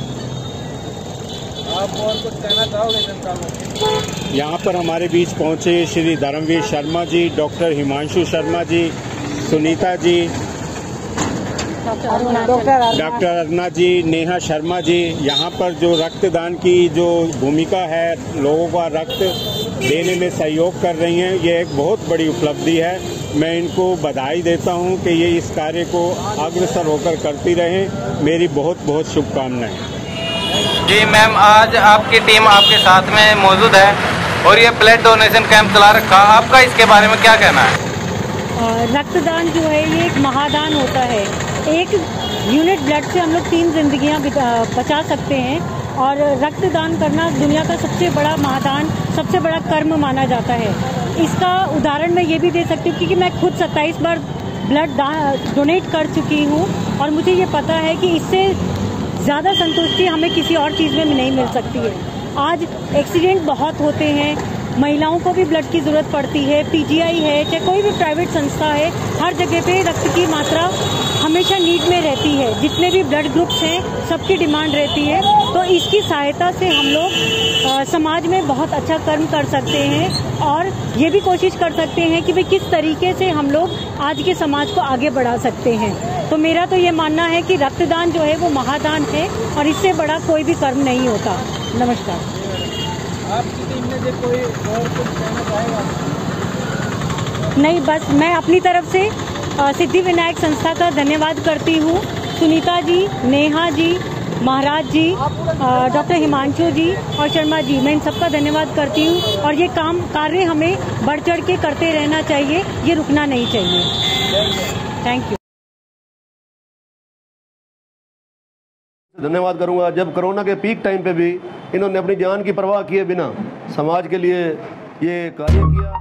आप और कुछ कहना चाहोगे जनता को? यहाँ पर हमारे बीच पहुँचे श्री धर्मवीर शर्मा जी, डॉक्टर हिमांशु शर्मा जी, सुनीता जी, डॉक्टर अरुणा जी, नेहा शर्मा जी। यहाँ पर जो रक्तदान की जो भूमिका है, लोगों का रक्त देने में सहयोग कर रही हैं, ये एक बहुत बड़ी उपलब्धि है। मैं इनको बधाई देता हूँ कि ये इस कार्य को अग्रसर होकर करती रहें। मेरी बहुत बहुत शुभकामनाएं। जी मैम, आज आपकी टीम आपके साथ में मौजूद है। और ये ब्लड डोनेशन कैंप चला रखा, आपका इसके बारे में क्या कहना है? रक्तदान जो है ये एक महादान होता है। एक यूनिट ब्लड से हम लोग तीन जिंदगियां बचा सकते हैं और रक्तदान करना दुनिया का सबसे बड़ा महादान, सबसे बड़ा कर्म माना जाता है। इसका उदाहरण मैं ये भी दे सकती हूँ क्योंकि मैं खुद सत्ताईस बार ब्लड डोनेट कर चुकी हूँ और मुझे ये पता है कि इससे ज़्यादा संतुष्टि हमें किसी और चीज़ में नहीं मिल सकती है। आज एक्सीडेंट बहुत होते हैं, महिलाओं को भी ब्लड की ज़रूरत पड़ती है, पीजीआई है, चाहे कोई भी प्राइवेट संस्था है, हर जगह पे रक्त की मात्रा हमेशा नीड में रहती है। जितने भी ब्लड ग्रुप्स हैं सबकी डिमांड रहती है, तो इसकी सहायता से हम लोग आ, समाज में बहुत अच्छा कर्म कर सकते हैं और ये भी कोशिश कर सकते हैं कि भाई किस तरीके से हम लोग आज के समाज को आगे बढ़ा सकते हैं। तो मेरा तो ये मानना है कि रक्तदान जो है वो महादान है और इससे बड़ा कोई भी कर्म नहीं होता। नमस्कार। आपकी टीम में से कोई और कुछ कहना चाहेगा? नहीं, बस मैं अपनी तरफ से सिद्धि विनायक संस्था का धन्यवाद करती हूँ। सुनीता जी, नेहा जी, महाराज जी, डॉक्टर हिमांशु जी और शर्मा जी, मैं इन सबका धन्यवाद करती हूँ और ये काम कार्य हमें बढ़ चढ़ के करते रहना चाहिए, ये रुकना नहीं चाहिए। Thank you. धन्यवाद करूंगा जब कोरोना के पीक टाइम पे भी इन्होंने अपनी जान की परवाह किए बिना समाज के लिए ये कार्य किया।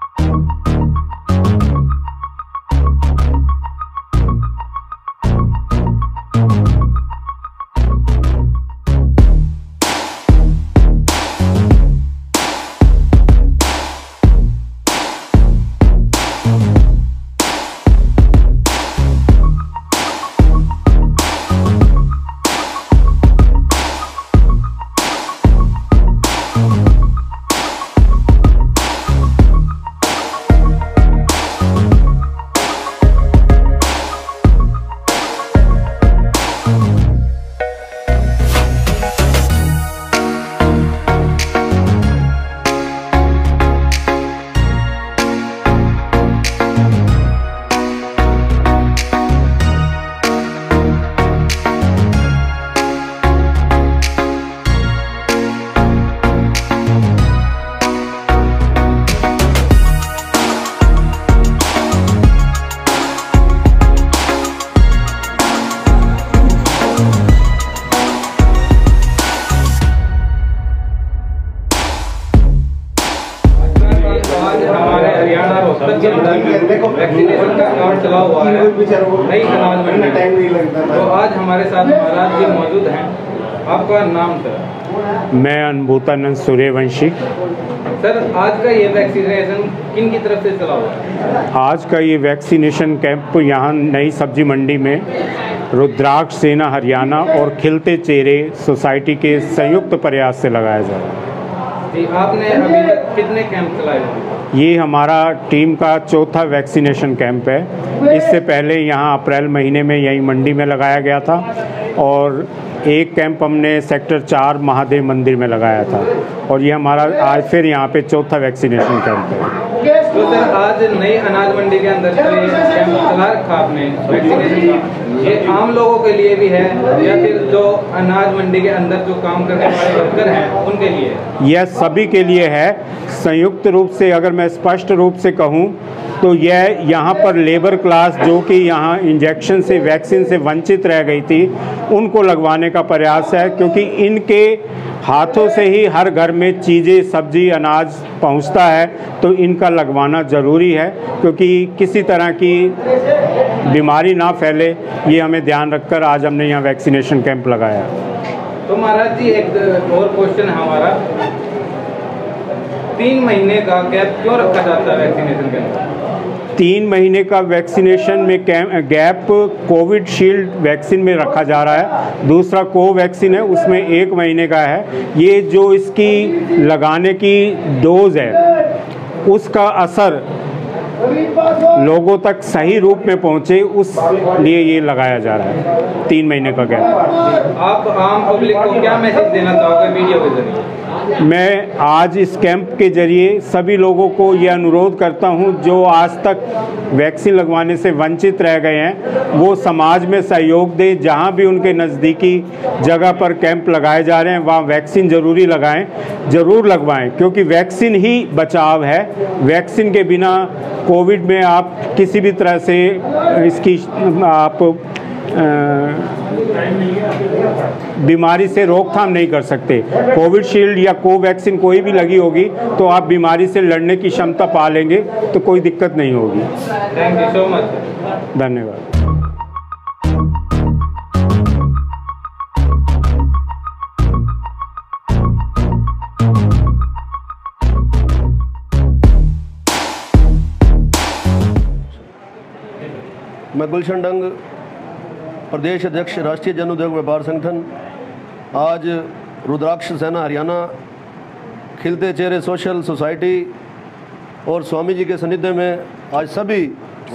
वैक्सीनेशन का कार्ड चला हुआ है नई अनाज मंडी, तो आज हमारे साथ महाराज जी मौजूद हैं। आपका नाम सर? मैं अनुभूतानंद सूर्यवंशी। सर, आज का ये वैक्सीनेशन किन की तरफ से चला हुआ है? आज का ये वैक्सीनेशन कैंप यहाँ नई सब्जी मंडी में रुद्राक्ष सेना हरियाणा और खिलते चेहरे सोसाइटी के संयुक्त प्रयास से लगाया जा रहा है। जी, आपने अभी तक कितने कैंप चलाए हुए? ये हमारा टीम का चौथा वैक्सीनेशन कैंप है। इससे पहले यहाँ अप्रैल महीने में यही मंडी में लगाया गया था और एक कैंप हमने सेक्टर चार महादेव मंदिर में लगाया था और ये हमारा आज फिर यहाँ पे चौथा वैक्सीनेशन कैंप है। तो सर, आज नई अनाज मंडी के अंदर जो ये कैंप चला रखा आपने वैक्सीनेशन का, ये आम लोगों के लिए भी है या फिर जो अनाज मंडी के अंदर जो काम करने वाले वर्कर हैं उनके लिए? यह सभी के लिए है। संयुक्त रूप से अगर मैं स्पष्ट रूप से कहूँ तो यह यहाँ पर लेबर क्लास जो कि यहाँ इंजेक्शन से वैक्सीन से वंचित रह गई थी उनको लगवाने का प्रयास है, क्योंकि इनके हाथों से ही हर घर में चीज़ें सब्जी अनाज पहुँचता है, तो इनका लगवाना ज़रूरी है क्योंकि किसी तरह की बीमारी ना फैले, ये हमें ध्यान रखकर आज हमने यहाँ वैक्सीनेशन कैंप लगाया। तो महाराज जी, एक और क्वेश्चन है हमारा, तीन महीने का गैप क्यों रखा जाता है वैक्सीनेशन के अंदर? तीन महीने का वैक्सीनेशन में गैप कोविड शील्ड वैक्सीन में रखा जा रहा है। दूसरा कोवैक्सीन है, उसमें एक महीने का है। ये जो इसकी लगाने की डोज है उसका असर लोगों तक सही रूप में पहुंचे, उस लिए ये लगाया जा रहा है तीन महीने का कैंप। आप आम पब्लिक को क्या मैसेज देना चाहोगे वीडियो के जरिए? मैं आज इस कैंप के जरिए सभी लोगों को ये अनुरोध करता हूं जो आज तक वैक्सीन लगवाने से वंचित रह गए हैं, वो समाज में सहयोग दें। जहां भी उनके नज़दीकी जगह पर कैंप लगाए जा रहे हैं वहां वैक्सीन ज़रूरी लगाएं, ज़रूर लगवाएं, क्योंकि वैक्सीन ही बचाव है। वैक्सीन के बिना कोविड में आप किसी भी तरह से इसकी आप बीमारी से रोकथाम नहीं कर सकते। कोविशील्ड या कोवैक्सीन कोई भी लगी होगी तो आप बीमारी से लड़ने की क्षमता पा लेंगे, तो कोई दिक्कत नहीं होगी। Thank you so much. धन्यवाद। मैं गुलशन डंग, प्रदेश अध्यक्ष राष्ट्रीय जन उद्योग व्यापार संगठन, आज रुद्राक्ष सेना हरियाणा, खिलते चेहरे सोशल सोसाइटी और स्वामी जी के सानिध्य में आज सभी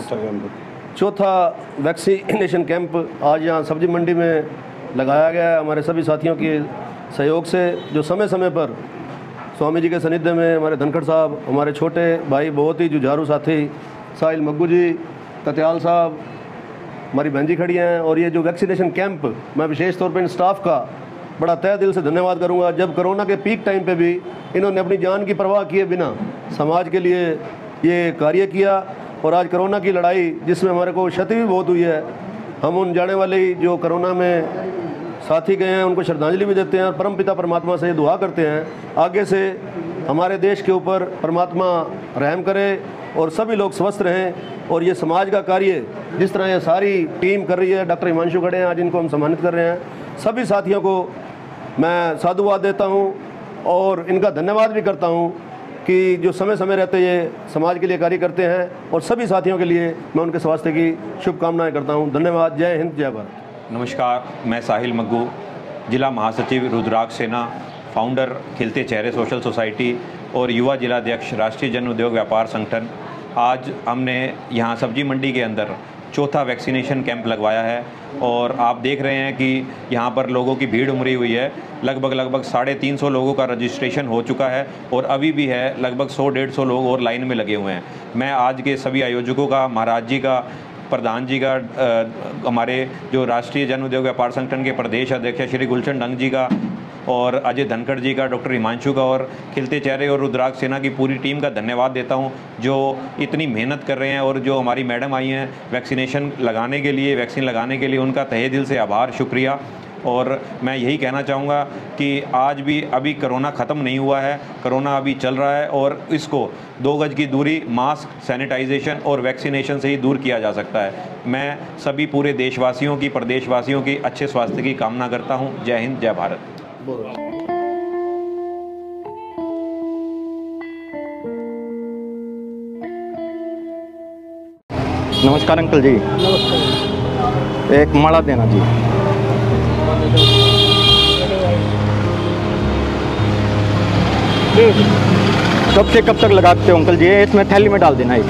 चौथा वैक्सीनेशन कैंप आज यहाँ सब्जी मंडी में लगाया गया है। हमारे सभी साथियों के सहयोग से, जो समय समय पर स्वामी जी के सानिध्य में हमारे धनखड़ साहब, हमारे छोटे भाई, बहुत ही जुझारू साथी साहिल मग्गू जी, कत्याल साहब, हमारी बहन जी खड़ी हैं, और ये जो वैक्सीनेशन कैंप, मैं विशेष तौर पर इन स्टाफ का बड़ा तहे दिल से धन्यवाद करूंगा। जब कोरोना के पीक टाइम पे भी इन्होंने अपनी जान की परवाह किए बिना समाज के लिए ये कार्य किया, और आज कोरोना की लड़ाई जिसमें हमारे को क्षति भी बहुत हुई है, हम उन जाने वाले जो कोरोना में साथी गए हैं उनको श्रद्धांजलि भी देते हैं और परमपिता परमात्मा से दुआ करते हैं आगे से हमारे देश के ऊपर परमात्मा रहम करे और सभी लोग स्वस्थ रहें। और ये समाज का कार्य जिस तरह ये सारी टीम कर रही है, डॉक्टर हिमांशु खड़े हैं आज, इनको हम सम्मानित कर रहे हैं। सभी साथियों को मैं साधुवाद देता हूं और इनका धन्यवाद भी करता हूं कि जो समय समय रहते ये समाज के लिए कार्य करते हैं, और सभी साथियों के लिए मैं उनके स्वास्थ्य की शुभकामनाएं करता हूं। धन्यवाद। जय हिंद, जय भारत। नमस्कार, मैं साहिल मग्गू, जिला महासचिव रुद्राक्ष सेना, फाउंडर खिलते चेहरे सोशल सोसाइटी और युवा जिलाध्यक्ष राष्ट्रीय जन उद्योग व्यापार संगठन। आज हमने यहाँ सब्जी मंडी के अंदर चौथा वैक्सीनेशन कैंप लगवाया है, और आप देख रहे हैं कि यहाँ पर लोगों की भीड़ उमड़ी हुई है। लगभग लगभग साढ़े तीन सौ लोगों का रजिस्ट्रेशन हो चुका है, और अभी भी है लगभग सौ डेढ़ सौ लोग और लाइन में लगे हुए हैं। मैं आज के सभी आयोजकों का, महाराज जी का, प्रधान जी का, आ, हमारे जो राष्ट्रीय जन उद्योग व्यापार संगठन के प्रदेश अध्यक्ष श्री गुलशन डंग जी का, और अजय धनखड़ जी का, डॉक्टर हिमांशु का, और खिलते चेहरे और रुद्राक्ष सेना की पूरी टीम का धन्यवाद देता हूं, जो इतनी मेहनत कर रहे हैं। और जो हमारी मैडम आई हैं वैक्सीनेशन लगाने के लिए, वैक्सीन लगाने के लिए, उनका तहे दिल से आभार, शुक्रिया। और मैं यही कहना चाहूँगा कि आज भी अभी कोरोना ख़त्म नहीं हुआ है, कोरोना अभी चल रहा है, और इसको दो गज की दूरी, मास्क, सैनिटाइजेशन और वैक्सीनेशन से ही दूर किया जा सकता है। मैं सभी पूरे देशवासियों की, प्रदेशवासियों की अच्छे स्वास्थ्य की कामना करता हूँ। जय हिंद, जय भारत। नमस्कार अंकल जी। नमस्कार। एक माला देना जी। कब से कब तक लगाते हो अंकल जी? इसमें थैली में डाल देना एक।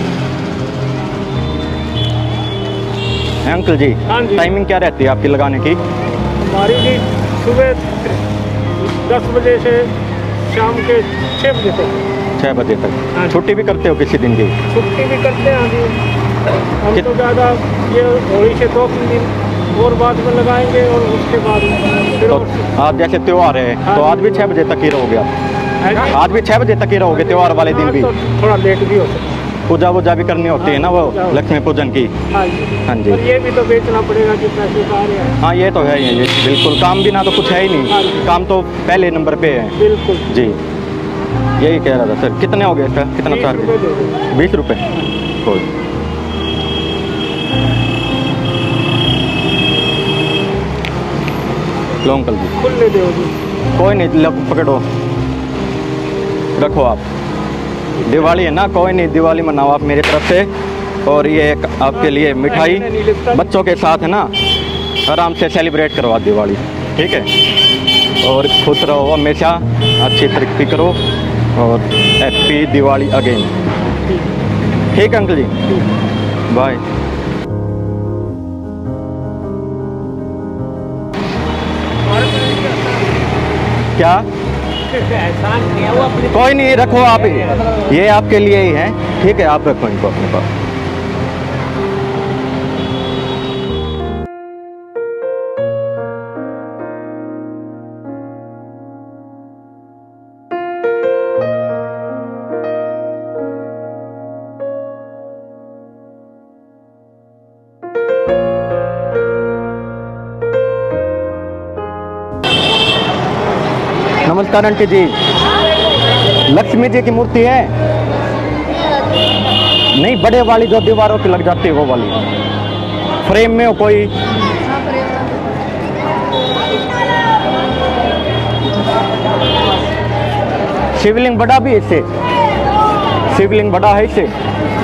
है अंकल जी? हाँ जी। टाइमिंग क्या रहती है आपकी लगाने की? हमारी जी सुबह दस बजे से शाम के छः बजे तक। छः बजे तक। छुट्टी भी करते हो किसी दिन की? छुट्टी भी करते हैं जी। हम तो ज़्यादा ये होली से दो तीन दिन और बाद में लगाएंगे, और उसके बाद फिर तो आज जैसे त्यौहार है, हाँ, तो आज भी छः बजे तक ही रहोगे आप? आज भी छः बजे तक ही रहोगे त्यौहार वाले दिन भी? तो थोड़ा लेट भी होता है। पूजा वूजा भी करनी होती है ना, वो लक्ष्मी पूजन की। हाँ जी। हाँ जी। और ये भी तो बेचना पड़ेगा कि पैसे का रहे हैं। हाँ ये तो है ही, बिल्कुल। काम बिना तो कुछ है ही नहीं, काम तो पहले नंबर पे है। बिल्कुल जी, यही कह रहा था सर। कितने हो गए इसका? कितना चार्ज? बीस रुपये। कोई लो अंकल जी। खुले दो जी। कोई नहीं, लो पकड़ो, रखो आप। दिवाली है ना, कोई नहीं, दिवाली मनाओ आप मेरी तरफ से। और ये एक आपके लिए मिठाई बच्चों के साथ है ना, आराम से सेलिब्रेट करो दिवाली, ठीक है? और खुश रहो हमेशा, अच्छी तरक्की करो, और हैप्पी दिवाली अगेन। ठीक है अंकल जी, बाय। क्या एहसान किया वो अपने, कोई नहीं, रखो आप ही, ये आपके लिए ही है। ठीक है, आप रखो इनको अपने पास। नमस्कार आंटी जी, लक्ष्मी जी की मूर्ति है? नहीं, बड़े वाली जो दीवारों की लग जाती है वो वाली, फ्रेम में हो कोई? शिवलिंग बड़ा भी है इससे? शिवलिंग बड़ा है इससे?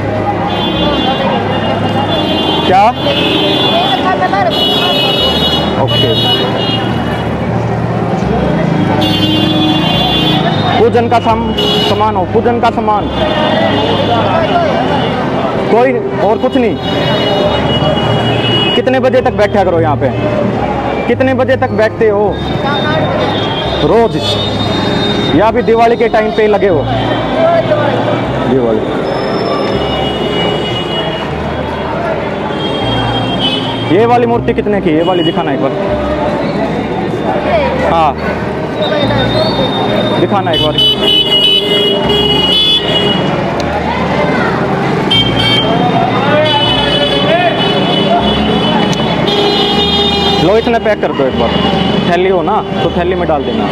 क्या? ओके। पूजन का सम, सामान हो, पूजन का सामान कोई और कुछ नहीं? कितने बजे तक बैठा करो यहाँ पे? कितने बजे तक बैठते हो रोज, या भी दिवाली के टाइम पे लगे हो? दिवाली। ये वाली मूर्ति कितने की? ये वाली दिखाना एक बार। हाँ दिखाना एक बार। लो इतने पैक कर दो एक बार। थैली हो ना तो थैली में डाल देना।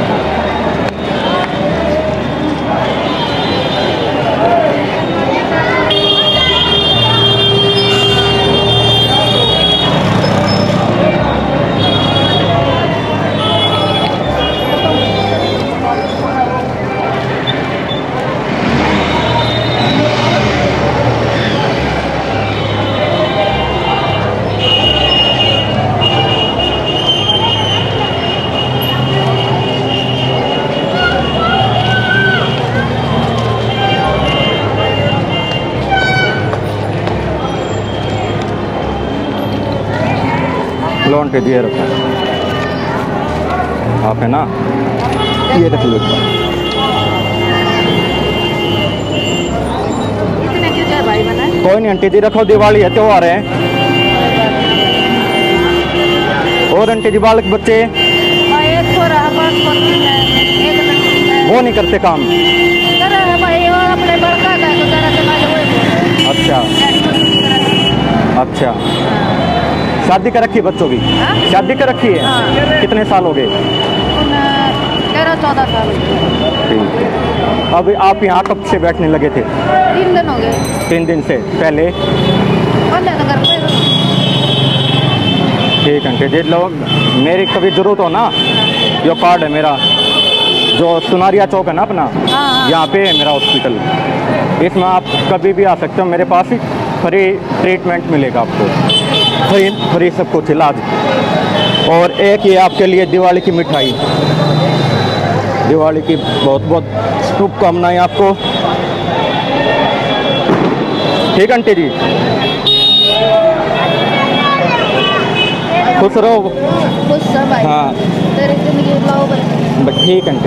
लोन पे दिए रखो आप, है ना? ये रख लो। इतने क्यों चाय भाई बनाए? कोई नहीं आंटी जी, रखो, दिवाली है, त्योहार है। और आंटी जी बालक बच्चे? एक छोरा है, पाँच पत्नी है, एक लड़की है। वो नहीं करते काम? कर रहा है भाई, और अपने बड़का का तो जरा से मालूम है। अच्छा अच्छा। शादी कर रखी है बच्चों की? हाँ? शादी कर रखी है? हाँ। कितने साल हो गए? तेरह चौदह साल। ठीक है। अब आप यहाँ कब से बैठने लगे थे? तीन दिन हो गए। तीन दिन से? पहले पहले तो घर पे। ठीक है जी, लो, मेरी कभी जरूरत हो ना, जो कार्ड है मेरा, जो सुनारिया चौक है ना अपना, यहाँ पे है मेरा हॉस्पिटल, इसमें आप कभी भी आ सकते हो। मेरे पास फ्री ट्रीटमेंट मिलेगा आपको, फ्री फ्री सब कुछ इलाज। और एक ये आपके लिए दिवाली की मिठाई, दिवाली की बहुत बहुत शुभकामनाएं आपको। ठीक आंटी जी, खुश रहो। खुश सब भाई। हाँ तेरी जिंदगी लाओ भाई। ठीक आंटी।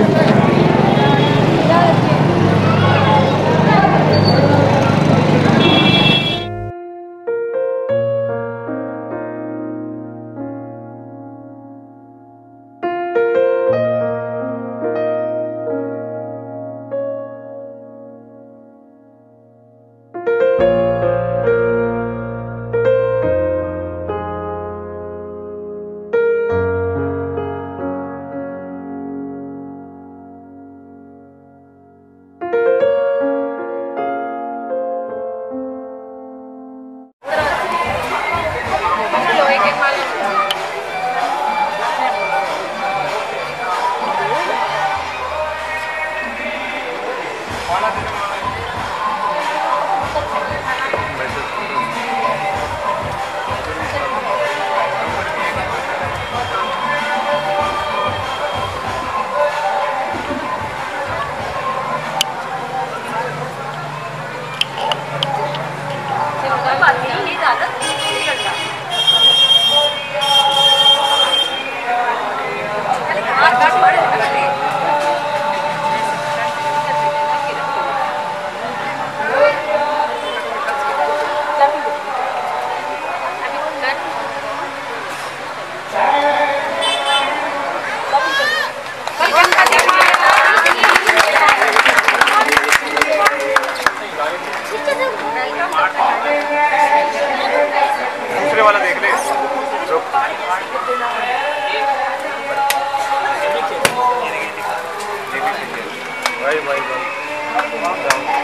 भाई भाई भाई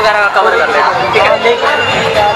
वगैरह का कवर कर लें, ठीक है।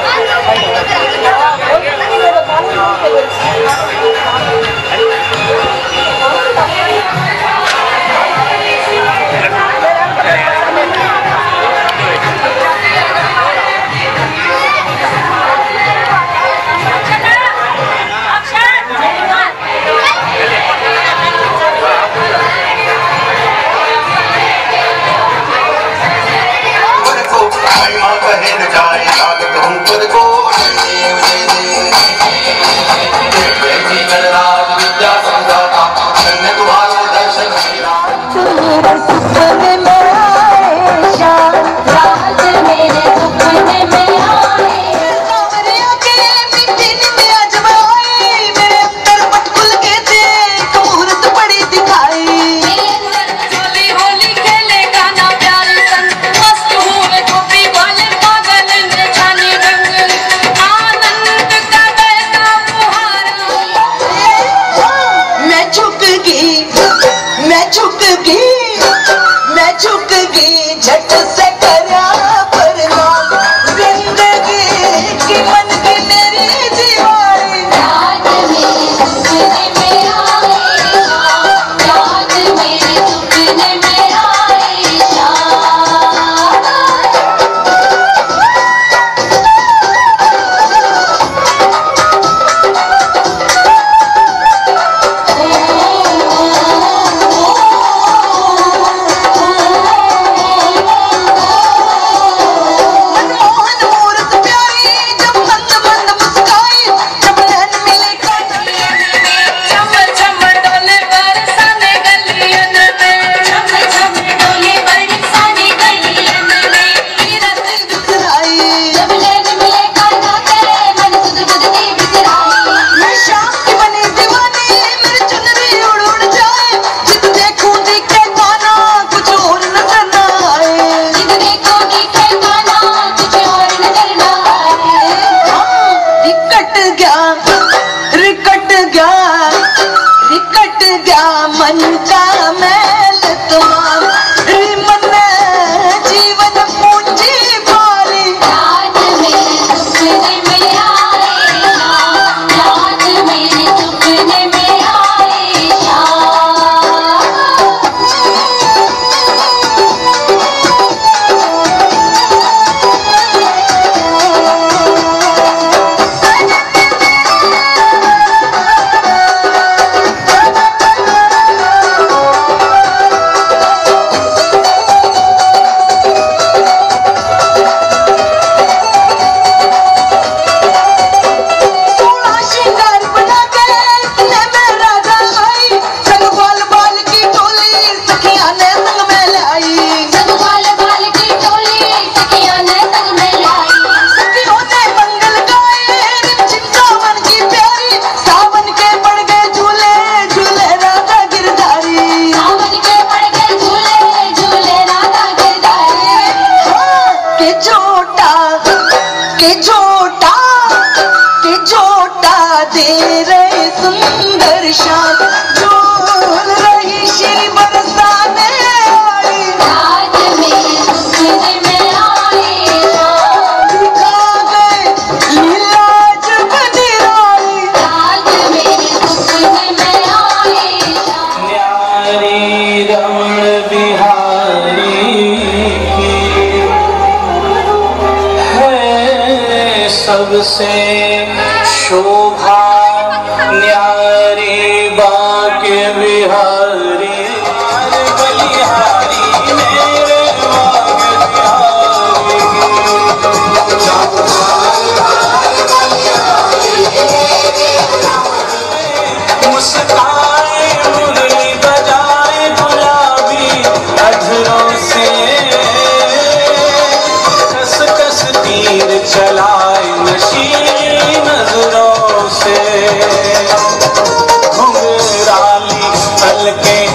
सबसे शोभा न्यारी बाके बिहारी बलिहारी मेरे मुस्काए मुरली बजाए गुलाबी अधरों से कस कस तीर चलाए नशीली नजरों से घुंघराली पलके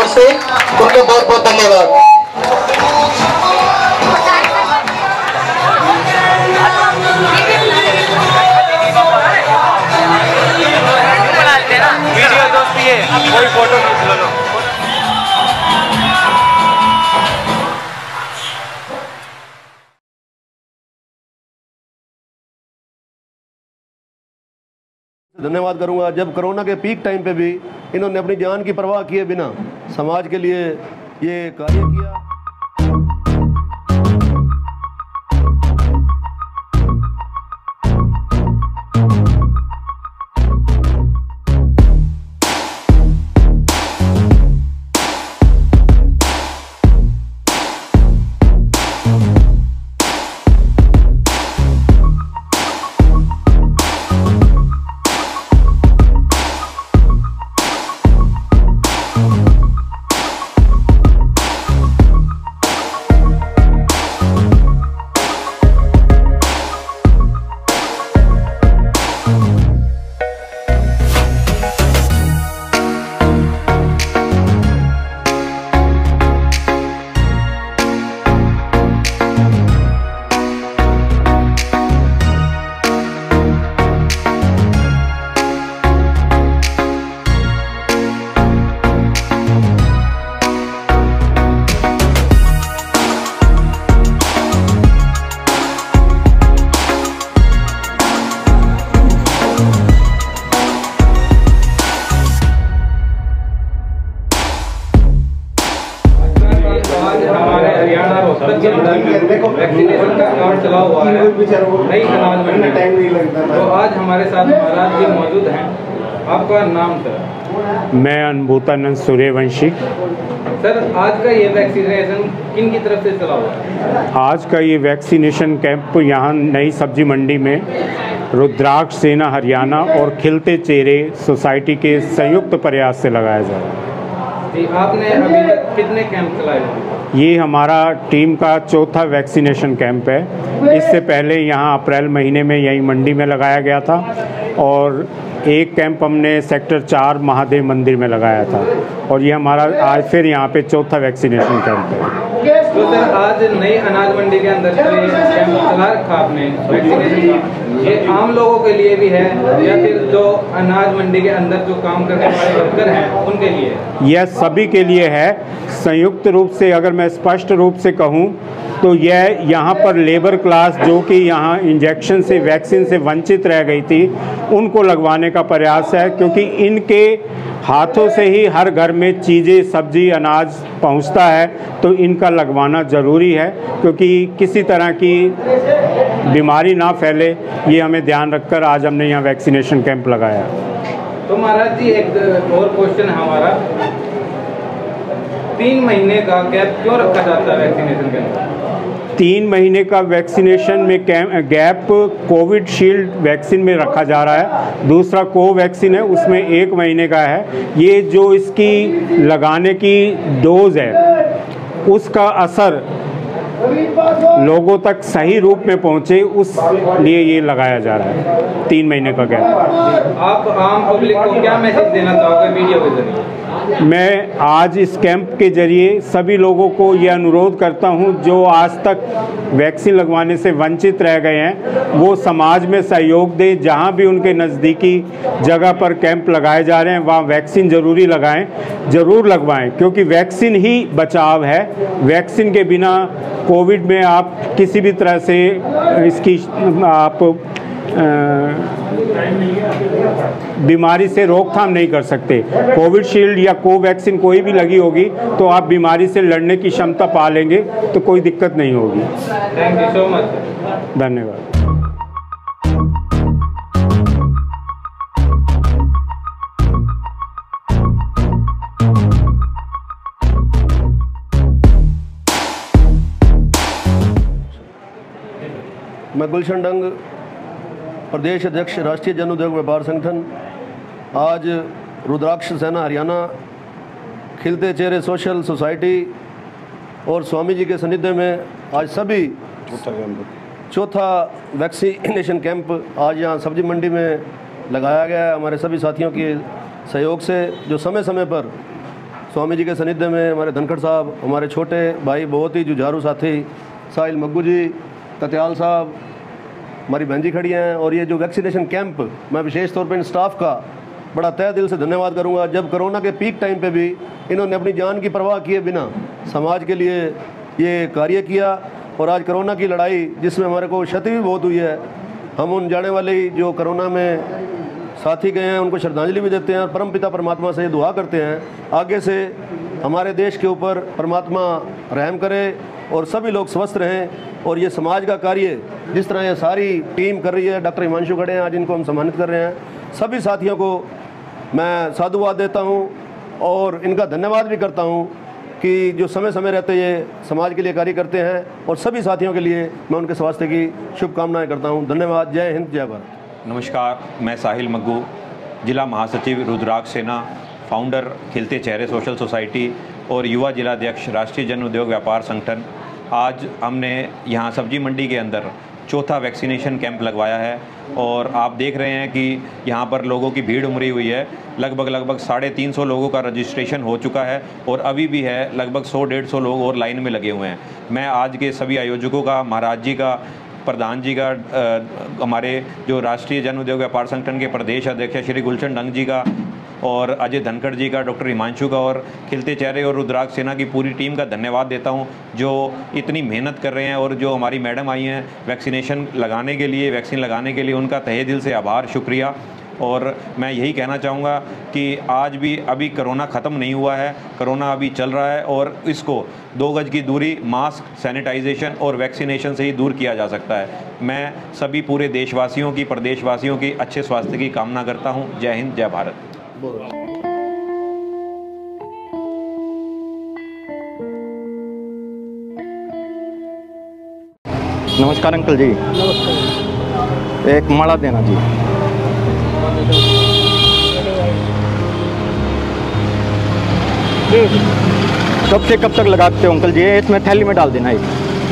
से उनका बहुत बहुत धन्यवाद। वीडियो दोस्ती है, कोई फोटो खींच लो। धन्यवाद करूंगा जब कोरोना के पीक टाइम पे भी इन्होंने अपनी जान की परवाह किए बिना समाज के लिए ये कार्य किया। वैक्सीनेशन का काम चला हुआ है नई अनाज मंडी, तो आज हमारे साथ महाराज जी मौजूद हैं। आपका नाम सर? मैं अनुभूतानंद सूर्यवंशी। सर, आज का ये वैक्सीनेशन किन की तरफ से चला हुआ है? आज का ये वैक्सीनेशन कैंप यहाँ नई सब्जी मंडी में रुद्राक्ष सेना हरियाणा और खिलते चेहरे सोसाइटी के संयुक्त प्रयास से लगाया जा रहा है। जी, आपने अभी तक कितने कैंप चलाए हैं? ये हमारा टीम का चौथा वैक्सीनेशन कैंप है। इससे पहले यहाँ अप्रैल महीने में यही मंडी में लगाया गया था और एक कैंप हमने सेक्टर चार महादेव मंदिर में लगाया था और ये हमारा आज फिर यहाँ पे चौथा वैक्सीनेशन कैंप है। तो सर, आज नई अनाज मंडी के अंदर जो ये कैंप चला रखा आपने वैक्सीनेशन का, ये आम लोगों के लिए भी है या फिर जो अनाज मंडी के अंदर जो काम करने वाले वर्कर हैं उनके लिए? यह सभी के लिए है। संयुक्त रूप से अगर मैं स्पष्ट रूप से कहूँ तो यह यहाँ पर लेबर क्लास जो कि यहाँ इंजेक्शन से वैक्सीन से वंचित रह गई थी उनको लगवाने का प्रयास है, क्योंकि इनके हाथों से ही हर घर में चीज़ें सब्जी अनाज पहुँचता है, तो इनका लगवाना ज़रूरी है क्योंकि किसी तरह की बीमारी ना फैले, ये हमें ध्यान रखकर आज हमने यहाँ वैक्सीनेशन कैंप लगाया। तो महाराज जी, एक और क्वेश्चन है हमारा, तीन महीने का गैप क्यों रखा जाता है वैक्सीनेशन के अंदर? तीन महीने का वैक्सीनेशन में गैप कोविड शील्ड वैक्सीन में रखा जा रहा है, दूसरा कोवैक्सीन है उसमें एक महीने का है। ये जो इसकी लगाने की डोज है उसका असर लोगों तक सही रूप में पहुंचे, उस लिए ये लगाया जा रहा है तीन महीने का गैप। आप आम पब्लिक को क्या मैसेज देना चाहोगे वीडियो के जरिए? मैं आज इस कैंप के जरिए सभी लोगों को ये अनुरोध करता हूं जो आज तक वैक्सीन लगवाने से वंचित रह गए हैं वो समाज में सहयोग दें। जहां भी उनके नज़दीकी जगह पर कैंप लगाए जा रहे हैं वहां वैक्सीन ज़रूरी लगाएं, ज़रूर लगवाएं, क्योंकि वैक्सीन ही बचाव है। वैक्सीन के बिना कोविड में आप किसी भी तरह से इसकी आप बीमारी से रोकथाम नहीं कर सकते। कोविड शील्ड या कोवैक्सीन कोई भी लगी होगी तो आप बीमारी से लड़ने की क्षमता पा लेंगे, तो कोई दिक्कत नहीं होगी। Thank you so much. धन्यवाद। मैं गुलशन डंग, प्रदेश अध्यक्ष राष्ट्रीय जन उद्योग व्यापार संगठन, आज रुद्राक्ष सेना हरियाणा, खिलते चेहरे सोशल सोसाइटी और स्वामी जी के सानिध्य में आज सभी चौथा वैक्सीनेशन कैंप आज यहाँ सब्जी मंडी में लगाया गया है। हमारे सभी साथियों के सहयोग से जो समय समय पर स्वामी जी के सानिध्य में हमारे धनखड़ साहब, हमारे छोटे भाई, बहुत ही जुझारू साथी साहिल मग्गू जी, तत्याल साहब, हमारी बहन जी खड़ी हैं। और ये जो वैक्सीनेशन कैंप, मैं विशेष तौर पर इन स्टाफ का बड़ा तहे दिल से धन्यवाद करूंगा। जब कोरोना के पीक टाइम पे भी इन्होंने अपनी जान की परवाह किए बिना समाज के लिए ये कार्य किया। और आज कोरोना की लड़ाई जिसमें हमारे को क्षति भी बहुत हुई है, हम उन जाने वाले जो कोरोना में साथी गए हैं उनको श्रद्धांजलि भी देते हैं और परमपिता परमात्मा से दुआ करते हैं आगे से हमारे देश के ऊपर परमात्मा रहम करे और सभी लोग स्वस्थ रहें। और ये समाज का कार्य जिस तरह ये सारी टीम कर रही है, डॉक्टर हिमांशु खड़े हैं, आज इनको हम सम्मानित कर रहे हैं। सभी साथियों को मैं साधुवाद देता हूं और इनका धन्यवाद भी करता हूं कि जो समय समय रहते ये समाज के लिए कार्य करते हैं। और सभी साथियों के लिए मैं उनके स्वास्थ्य की शुभकामनाएं करता हूं। धन्यवाद। जय हिंद, जय भारत। नमस्कार, मैं साहिल मग्गू, जिला महासचिव रुद्राक्ष सेना, फाउंडर खिलते चेहरे सोशल सोसाइटी और युवा जिलाध्यक्ष राष्ट्रीय जन उद्योग व्यापार संगठन। आज हमने यहाँ सब्जी मंडी के अंदर चौथा वैक्सीनेशन कैंप लगवाया है और आप देख रहे हैं कि यहाँ पर लोगों की भीड़ उमड़ी हुई है। लगभग लगभग साढ़े तीन सौ लोगों का रजिस्ट्रेशन हो चुका है और अभी भी है लगभग सौ डेढ़ सौ लोग और लाइन में लगे हुए हैं। मैं आज के सभी आयोजकों का, महाराज जी का, प्रधान जी का, आ, हमारे जो राष्ट्रीय जन उद्योग व्यापार संगठन के प्रदेश अध्यक्ष श्री गुलशन डंग जी का और अजय धनखड़ जी का, डॉक्टर हिमांशु का और खिलते चेहरे और रुद्राक्ष सेना की पूरी टीम का धन्यवाद देता हूं जो इतनी मेहनत कर रहे हैं। और जो हमारी मैडम आई हैं वैक्सीनेशन लगाने के लिए, वैक्सीन लगाने के लिए, उनका तहे दिल से आभार, शुक्रिया। और मैं यही कहना चाहूँगा कि आज भी अभी कोरोना ख़त्म नहीं हुआ है, कोरोना अभी चल रहा है और इसको दो गज की दूरी, मास्क, सैनिटाइजेशन और वैक्सीनेशन से ही दूर किया जा सकता है। मैं सभी पूरे देशवासियों की, प्रदेशवासियों की अच्छे स्वास्थ्य की कामना करता हूँ। जय हिंद, जय भारत। नमस्कार अंकल जी। नमस्कार। एक माला देना जी। कब से कब तक लगाते हो अंकल जी? इसमें थैली में डाल देना है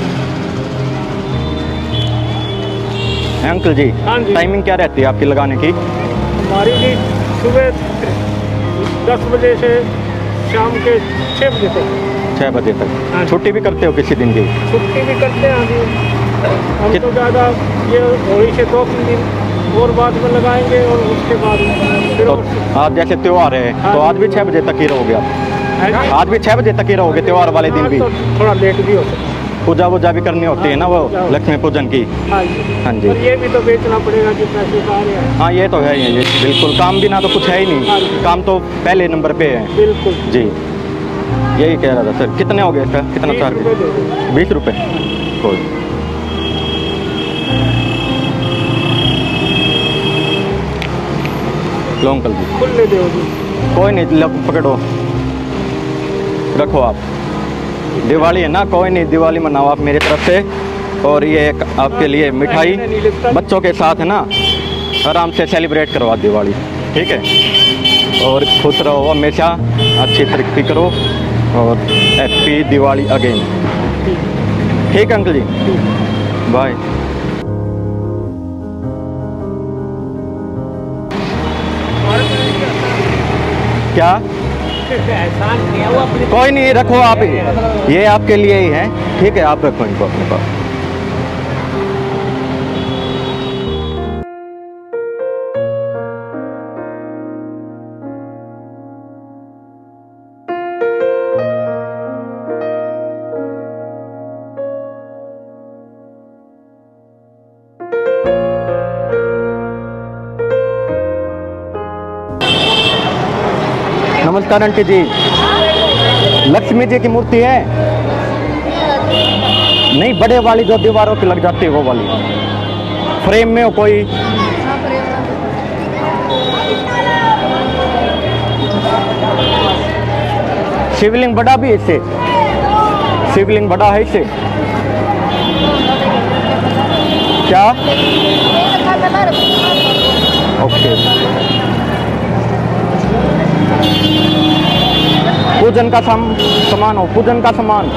अंकल जी। हाँ जी। टाइमिंग क्या रहती है आपकी लगाने की? हमारी जी सुबह दस बजे से शाम के छः बजे तक। छः बजे तक। छुट्टी भी करते हो किसी दिन की? छुट्टी भी करते हैं जी। हम तो ज़्यादा ये होली से दो तीन दिन और बाद में लगाएंगे और उसके बाद फिर तो आज जैसे त्यौहार है तो आज भी छः बजे तक ही रहोगे आप? आज भी छः बजे तक ही रहोगे त्यौहार वाले दिन भी? तो थोड़ा लेट भी हो सकता है। पूजा वूजा भी करनी होती है ना वो लक्ष्मी पूजन की? हाँ जी। हाँ जी। और ये भी तो बेचना पड़ेगा कि पैसे का रहे हैं। हाँ ये तो है ही, बिल्कुल। काम बिना तो कुछ है ही नहीं, काम तो पहले नंबर पे है। बिल्कुल जी, यही कह रहा था सर। कितने हो गए इसका? कितना चार्ज? बीस रुपये। कोई लो अंकल जी। खुले दो जी। कोई नहीं, लो पकड़ो, रखो आप। दिवाली है ना, कोई नहीं, दिवाली मनाओ आप मेरी तरफ से। और ये एक आपके लिए मिठाई बच्चों के साथ है ना, आराम से सेलिब्रेट करो आज दिवाली, ठीक है? और खुश रहो हमेशा, अच्छी तरक्की करो और हैप्पी दिवाली अगेन। ठीक है अंकल जी, बाय। क्या? कोई नहीं, रखो आप ही, ये आपके लिए ही है, ठीक है? आप रखो इनको अपने पास। नमस्कार आंटी जी। लक्ष्मी जी की मूर्ति है? नहीं, बड़े वाली जो दीवारों पे लग जाती है वो वाली, फ्रेम में हो कोई? शिवलिंग बड़ा भी है इससे? शिवलिंग बड़ा है इससे? क्या? ओके। पूजन का साम, सामान हो, पूजन का सामान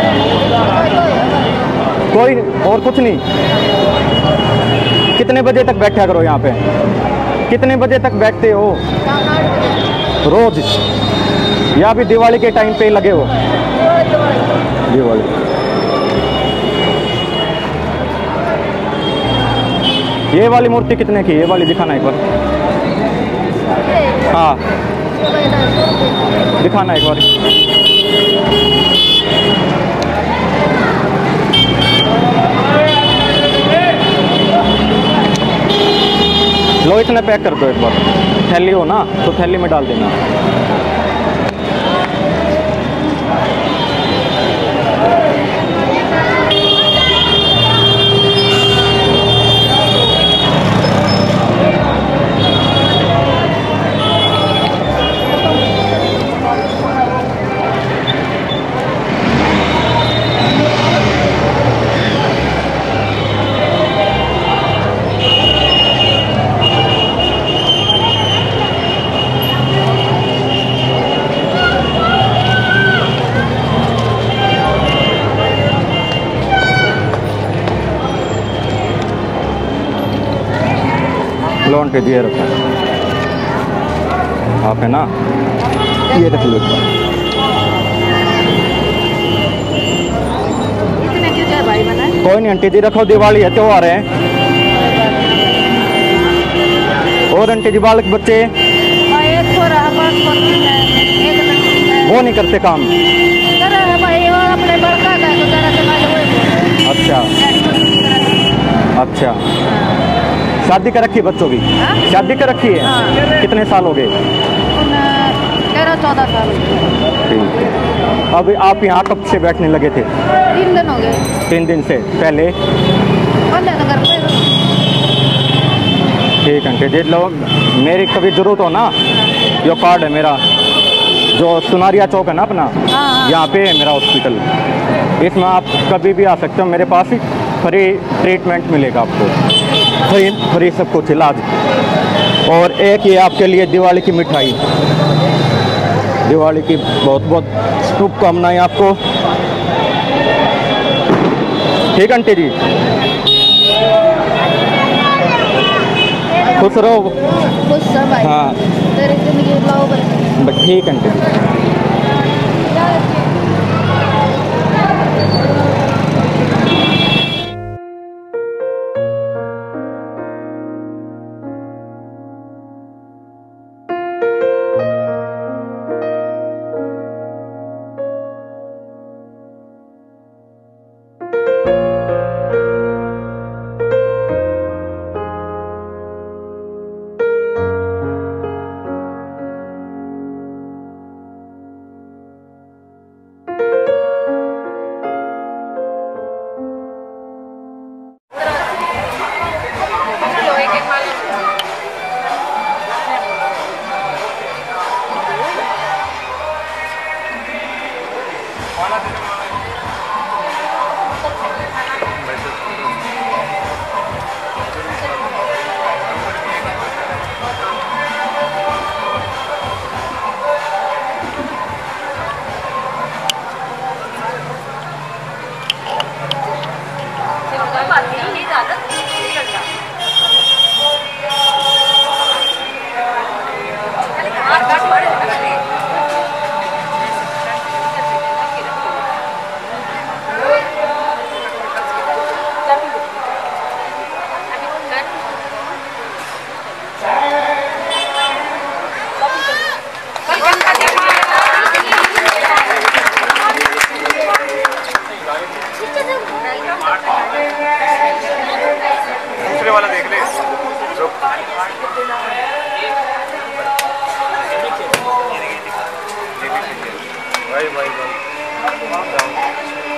कोई और कुछ नहीं? कितने बजे तक बैठा करो यहाँ पे? कितने बजे तक बैठते हो रोज? या अभी दिवाली के टाइम पे लगे हो? दिवाली। ये वाली मूर्ति कितने की? ये वाली दिखाना एक बार। हाँ दिखाना एक बार। लो इसमें पैक कर दो एक बार। थैली हो ना तो थैली में डाल देना। लोन पे दिए रखो आप, है ना? ये रख लो। इतने क्यों क्या भाई बना? कोई नहीं आंटी जी, रखो, दिवाली है, त्योहार है। और आंटी जी बालक बच्चे? एक छोरा है, एक लड़की है। वो नहीं करते काम? कर रहा है भाई, और अपने बड़का का तो जरा से मालूम है। अच्छा अच्छा। शादी कर रखी है बच्चों की? शादी कर रखी है? हाँ। कितने साल हो गए? तेरह चौदह साल। ठीक है। अब आप यहाँ कब से बैठने लगे थे? तीन दिन हो गए। तीन दिन से? पहले? ठीक है आंटी जी, लोग मेरी कभी जरूरत हो ना, जो कार्ड है मेरा, जो सुनारिया चौक है ना अपना, यहाँ पे है मेरा हॉस्पिटल। इसमें आप कभी भी आ सकते हो, मेरे पास ही फ्री ट्रीटमेंट मिलेगा आपको, फ्री फ्री सब कुछ इलाज। और एक ये आपके लिए दिवाली की मिठाई, दिवाली की बहुत बहुत शुभकामनाएं आपको। ठीक आंटी जी, खुश रहो। खुश रहो भाई। हाँ तेरी जिंदगी लाओ बस। ठीक आंटी जी। दूसरे वाला देख ले। भाई भाई भाई